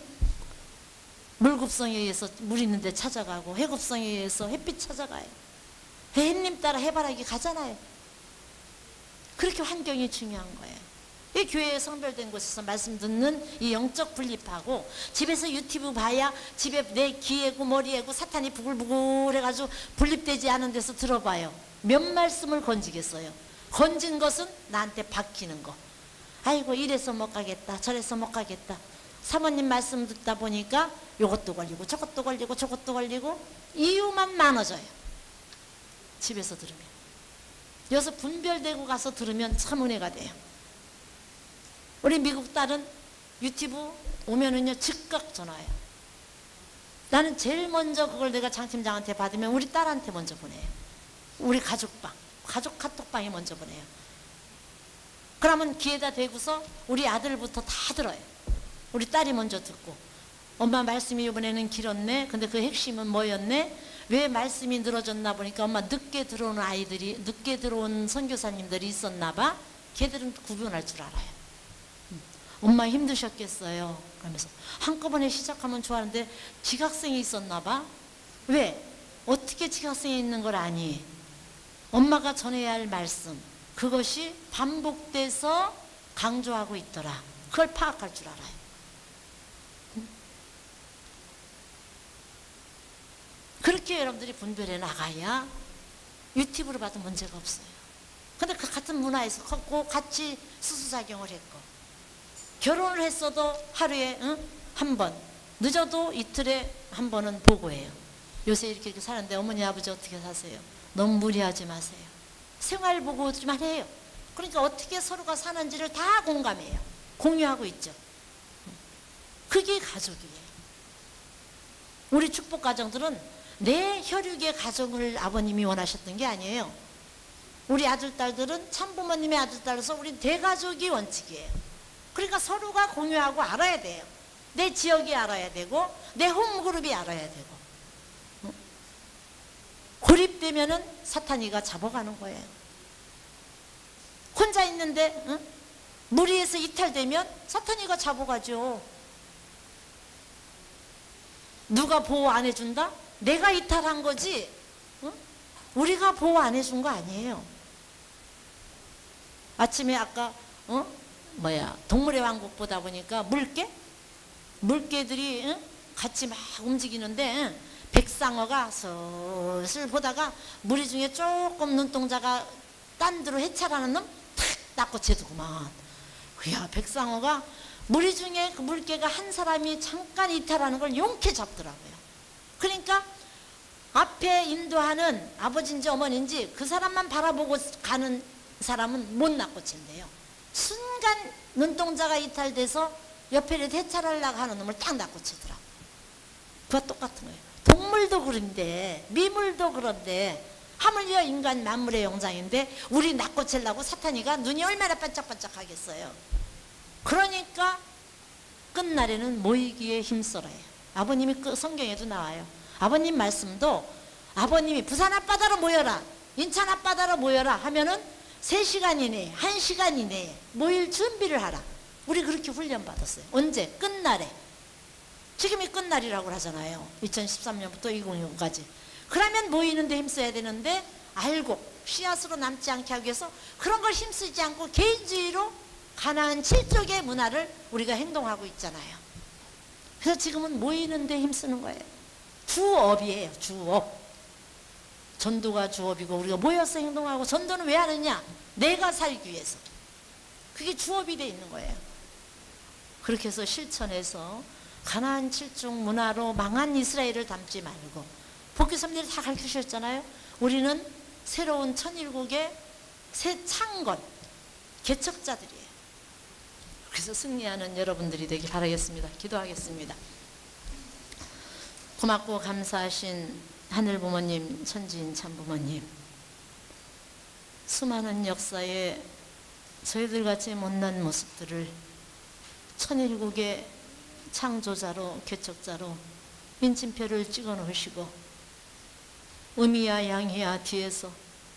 물급성에 의해서 물 있는 데 찾아가고 해급성에 의해서 햇빛 찾아가요. 햇님 따라 해바라기 가잖아요. 그렇게 환경이 중요한 거예요. 이 교회에 성별된 곳에서 말씀 듣는 이 영적 분립하고 집에서 유튜브 봐야 집에 내 귀에고 머리에고 사탄이 부글부글 해가지고 분립되지 않은 데서 들어봐요. 몇 말씀을 건지겠어요. 건진 것은 나한테 박히는 거. 아이고 이래서 못 가겠다 저래서 못 가겠다. 사모님 말씀 듣다 보니까 요것도 걸리고 저것도 걸리고 저것도 걸리고 이유만 많아져요. 집에서 들으면. 여기서 분별되고 가서 들으면 참 은혜가 돼요. 우리 미국 딸은 유튜브 오면은요 즉각 전화해요. 나는 제일 먼저 그걸 내가 장팀장한테 받으면 우리 딸한테 먼저 보내요. 우리 가족방, 가족 카톡방에 먼저 보내요. 그러면 귀에다 대고서 우리 아들부터 다 들어요. 우리 딸이 먼저 듣고 엄마 말씀이 이번에는 길었네. 근데 그 핵심은 뭐였네? 왜 말씀이 늘어졌나 보니까 엄마 늦게 들어오는 아이들이 늦게 들어온 선교사님들이 있었나 봐. 걔들은 구분할 줄 알아요. 엄마 힘드셨겠어요. 그러면서 한꺼번에 시작하면 좋아하는데 지각생이 있었나 봐. 왜? 어떻게 지각생이 있는 걸 아니? 엄마가 전해야 할 말씀 그것이 반복돼서 강조하고 있더라. 그걸 파악할 줄 알아요. 그렇게 여러분들이 분별해 나가야 유튜브로 봐도 문제가 없어요. 근데 그 같은 문화에서 컸고 같이 수수작용을 했고 결혼을 했어도 하루에 한 번 늦어도 이틀에 한 번은 보고해요. 요새 이렇게 사는데 어머니 아버지 어떻게 사세요? 너무 무리하지 마세요. 생활보고만 해요. 그러니까 어떻게 서로가 사는지를 다 공감해요. 공유하고 있죠. 그게 가족이에요. 우리 축복가정들은 내 혈육의 가정을 아버님이 원하셨던 게 아니에요. 우리 아들, 딸들은 참부모님의 아들, 딸로서 우리 대가족이 원칙이에요. 그러니까 서로가 공유하고 알아야 돼요. 내 지역이 알아야 되고 내 홈그룹이 알아야 되고 고립되면은 사탄이가 잡아가는 거예요. 혼자 있는데 무리해서 이탈되면 사탄이가 잡아가죠. 누가 보호 안 해준다? 내가 이탈한 거지 우리가 보호 안 해준 거 아니에요. 아침에 아까 동물의 왕국 보다 보니까 물개들이 같이 막 움직이는데 백상어가 슬슬 보다가 무리 중에 조금 눈동자가 딴 데로 해찰하는 놈 탁 낚아채더구만. 야, 백상어가 무리 중에 그 물개가 한 사람이 잠깐 이탈하는 걸 용케 잡더라고요. 그러니까 앞에 인도하는 아버지인지 어머니인지 그 사람만 바라보고 가는 사람은 못 낚아챈대요. 순간 눈동자가 이탈돼서 옆에를 해찰하려고 하는 놈을 딱 낚아채더라고요. 그와 똑같은 거예요. 동물도 그런데 미물도 그런데 하물며 인간 만물의 영장인데 우리 낚아채려고 사탄이가 눈이 얼마나 반짝반짝 하겠어요. 그러니까 끝날에는 모이기에 힘써라요. 아버님이 그 성경에도 나와요. 아버님 말씀도 아버님이 부산 앞바다로 모여라 인천 앞바다로 모여라 하면은 3시간 이내에 1시간 이내에 모일 준비를 하라. 우리 그렇게 훈련받았어요. 언제? 끝날에. 지금이 끝날이라고 하잖아요. 2013년부터 2020까지. 그러면 모이는데 힘써야 되는데 알고 씨앗으로 남지 않게 하기 위해서 그런 걸 힘쓰지 않고 개인주의로 가나안 7쪽의 문화를 우리가 행동하고 있잖아요. 그래서 지금은 모이는데 힘쓰는 거예요. 주업이에요. 주업. 전도가 주업이고 우리가 모여서 행동하고 전도는 왜 하느냐? 내가 살기 위해서. 그게 주업이 돼 있는 거예요. 그렇게 해서 실천해서 가나안 7쪽 문화로 망한 이스라엘을 담지 말고 복귀섭리를 다 가르치셨잖아요. 우리는 새로운 천일국의 새 창건 개척자들이에요. 그래서 승리하는 여러분들이 되길 바라겠습니다. 기도하겠습니다. 고맙고 감사하신 하늘부모님, 천지인 참부모님, 수많은 역사에 저희들같이 못난 모습들을 천일국의 창조자로 개척자로 민침표를 찍어 놓으시고 음이야 양이야 뒤에서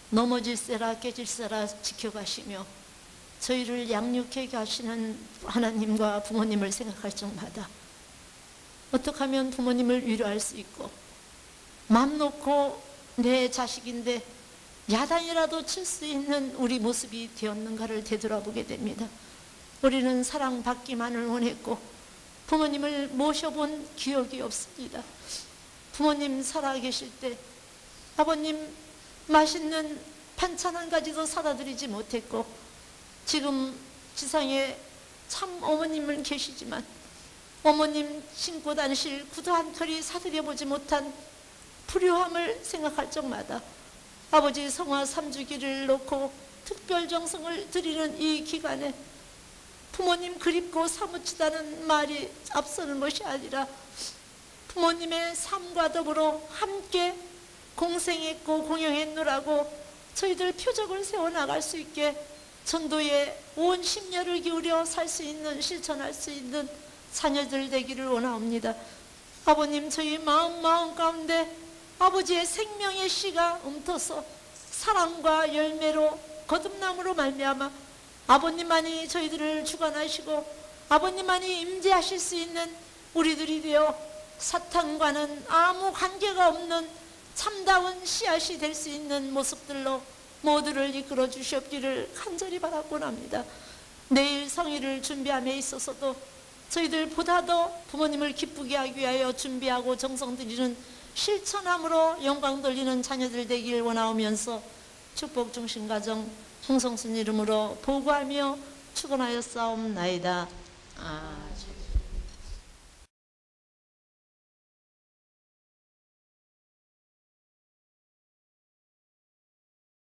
넘어질세라 깨질세라 지켜가시며 저희를 양육해 가시는 하나님과 부모님을 생각할 적마다 어떻게 하면 부모님을 위로할 수 있고 맘 놓고 내 자식인데 야단이라도 칠 수 있는 우리 모습이 되었는가를 되돌아보게 됩니다. 우리는 사랑받기만을 원했고 부모님을 모셔본 기억이 없습니다. 부모님 살아계실 때 아버님 맛있는 반찬 한 가지도 사다 드리지 못했고 지금 지상에 참 어머님은 계시지만 어머님 신고 다니실 구두 한 털이 사드려 보지 못한 불효함을 생각할 적마다 아버지 성화 3주기를 놓고 특별 정성을 드리는 이 기간에 부모님 그립고 사무치다는 말이 앞서는 것이 아니라 부모님의 삶과 더불어 함께 공생했고 공영했노라고 저희들 표적을 세워나갈 수 있게 전도에 온 심려를 기울여 살 수 있는 실천할 수 있는 자녀들 되기를 원하옵니다. 아버님 저희 마음 가운데 아버지의 생명의 씨가 움터서 사랑과 열매로 거듭남으로 말미암아 아버님만이 저희들을 주관하시고 아버님만이 임재하실 수 있는 우리들이 되어 사탄과는 아무 관계가 없는 참다운 씨앗이 될 수 있는 모습들로 모두를 이끌어 주시옵기를 간절히 바라곤 합니다. 내일 성일을 준비함에 있어서도 저희들 보다 더 부모님을 기쁘게 하기 위하여 준비하고 정성 들이는 실천함으로 영광 돌리는 자녀들 되길 원하오면서 축복 중심 가정 홍성순 이름으로 보고하며 축원하였사옵나이다. 아멘.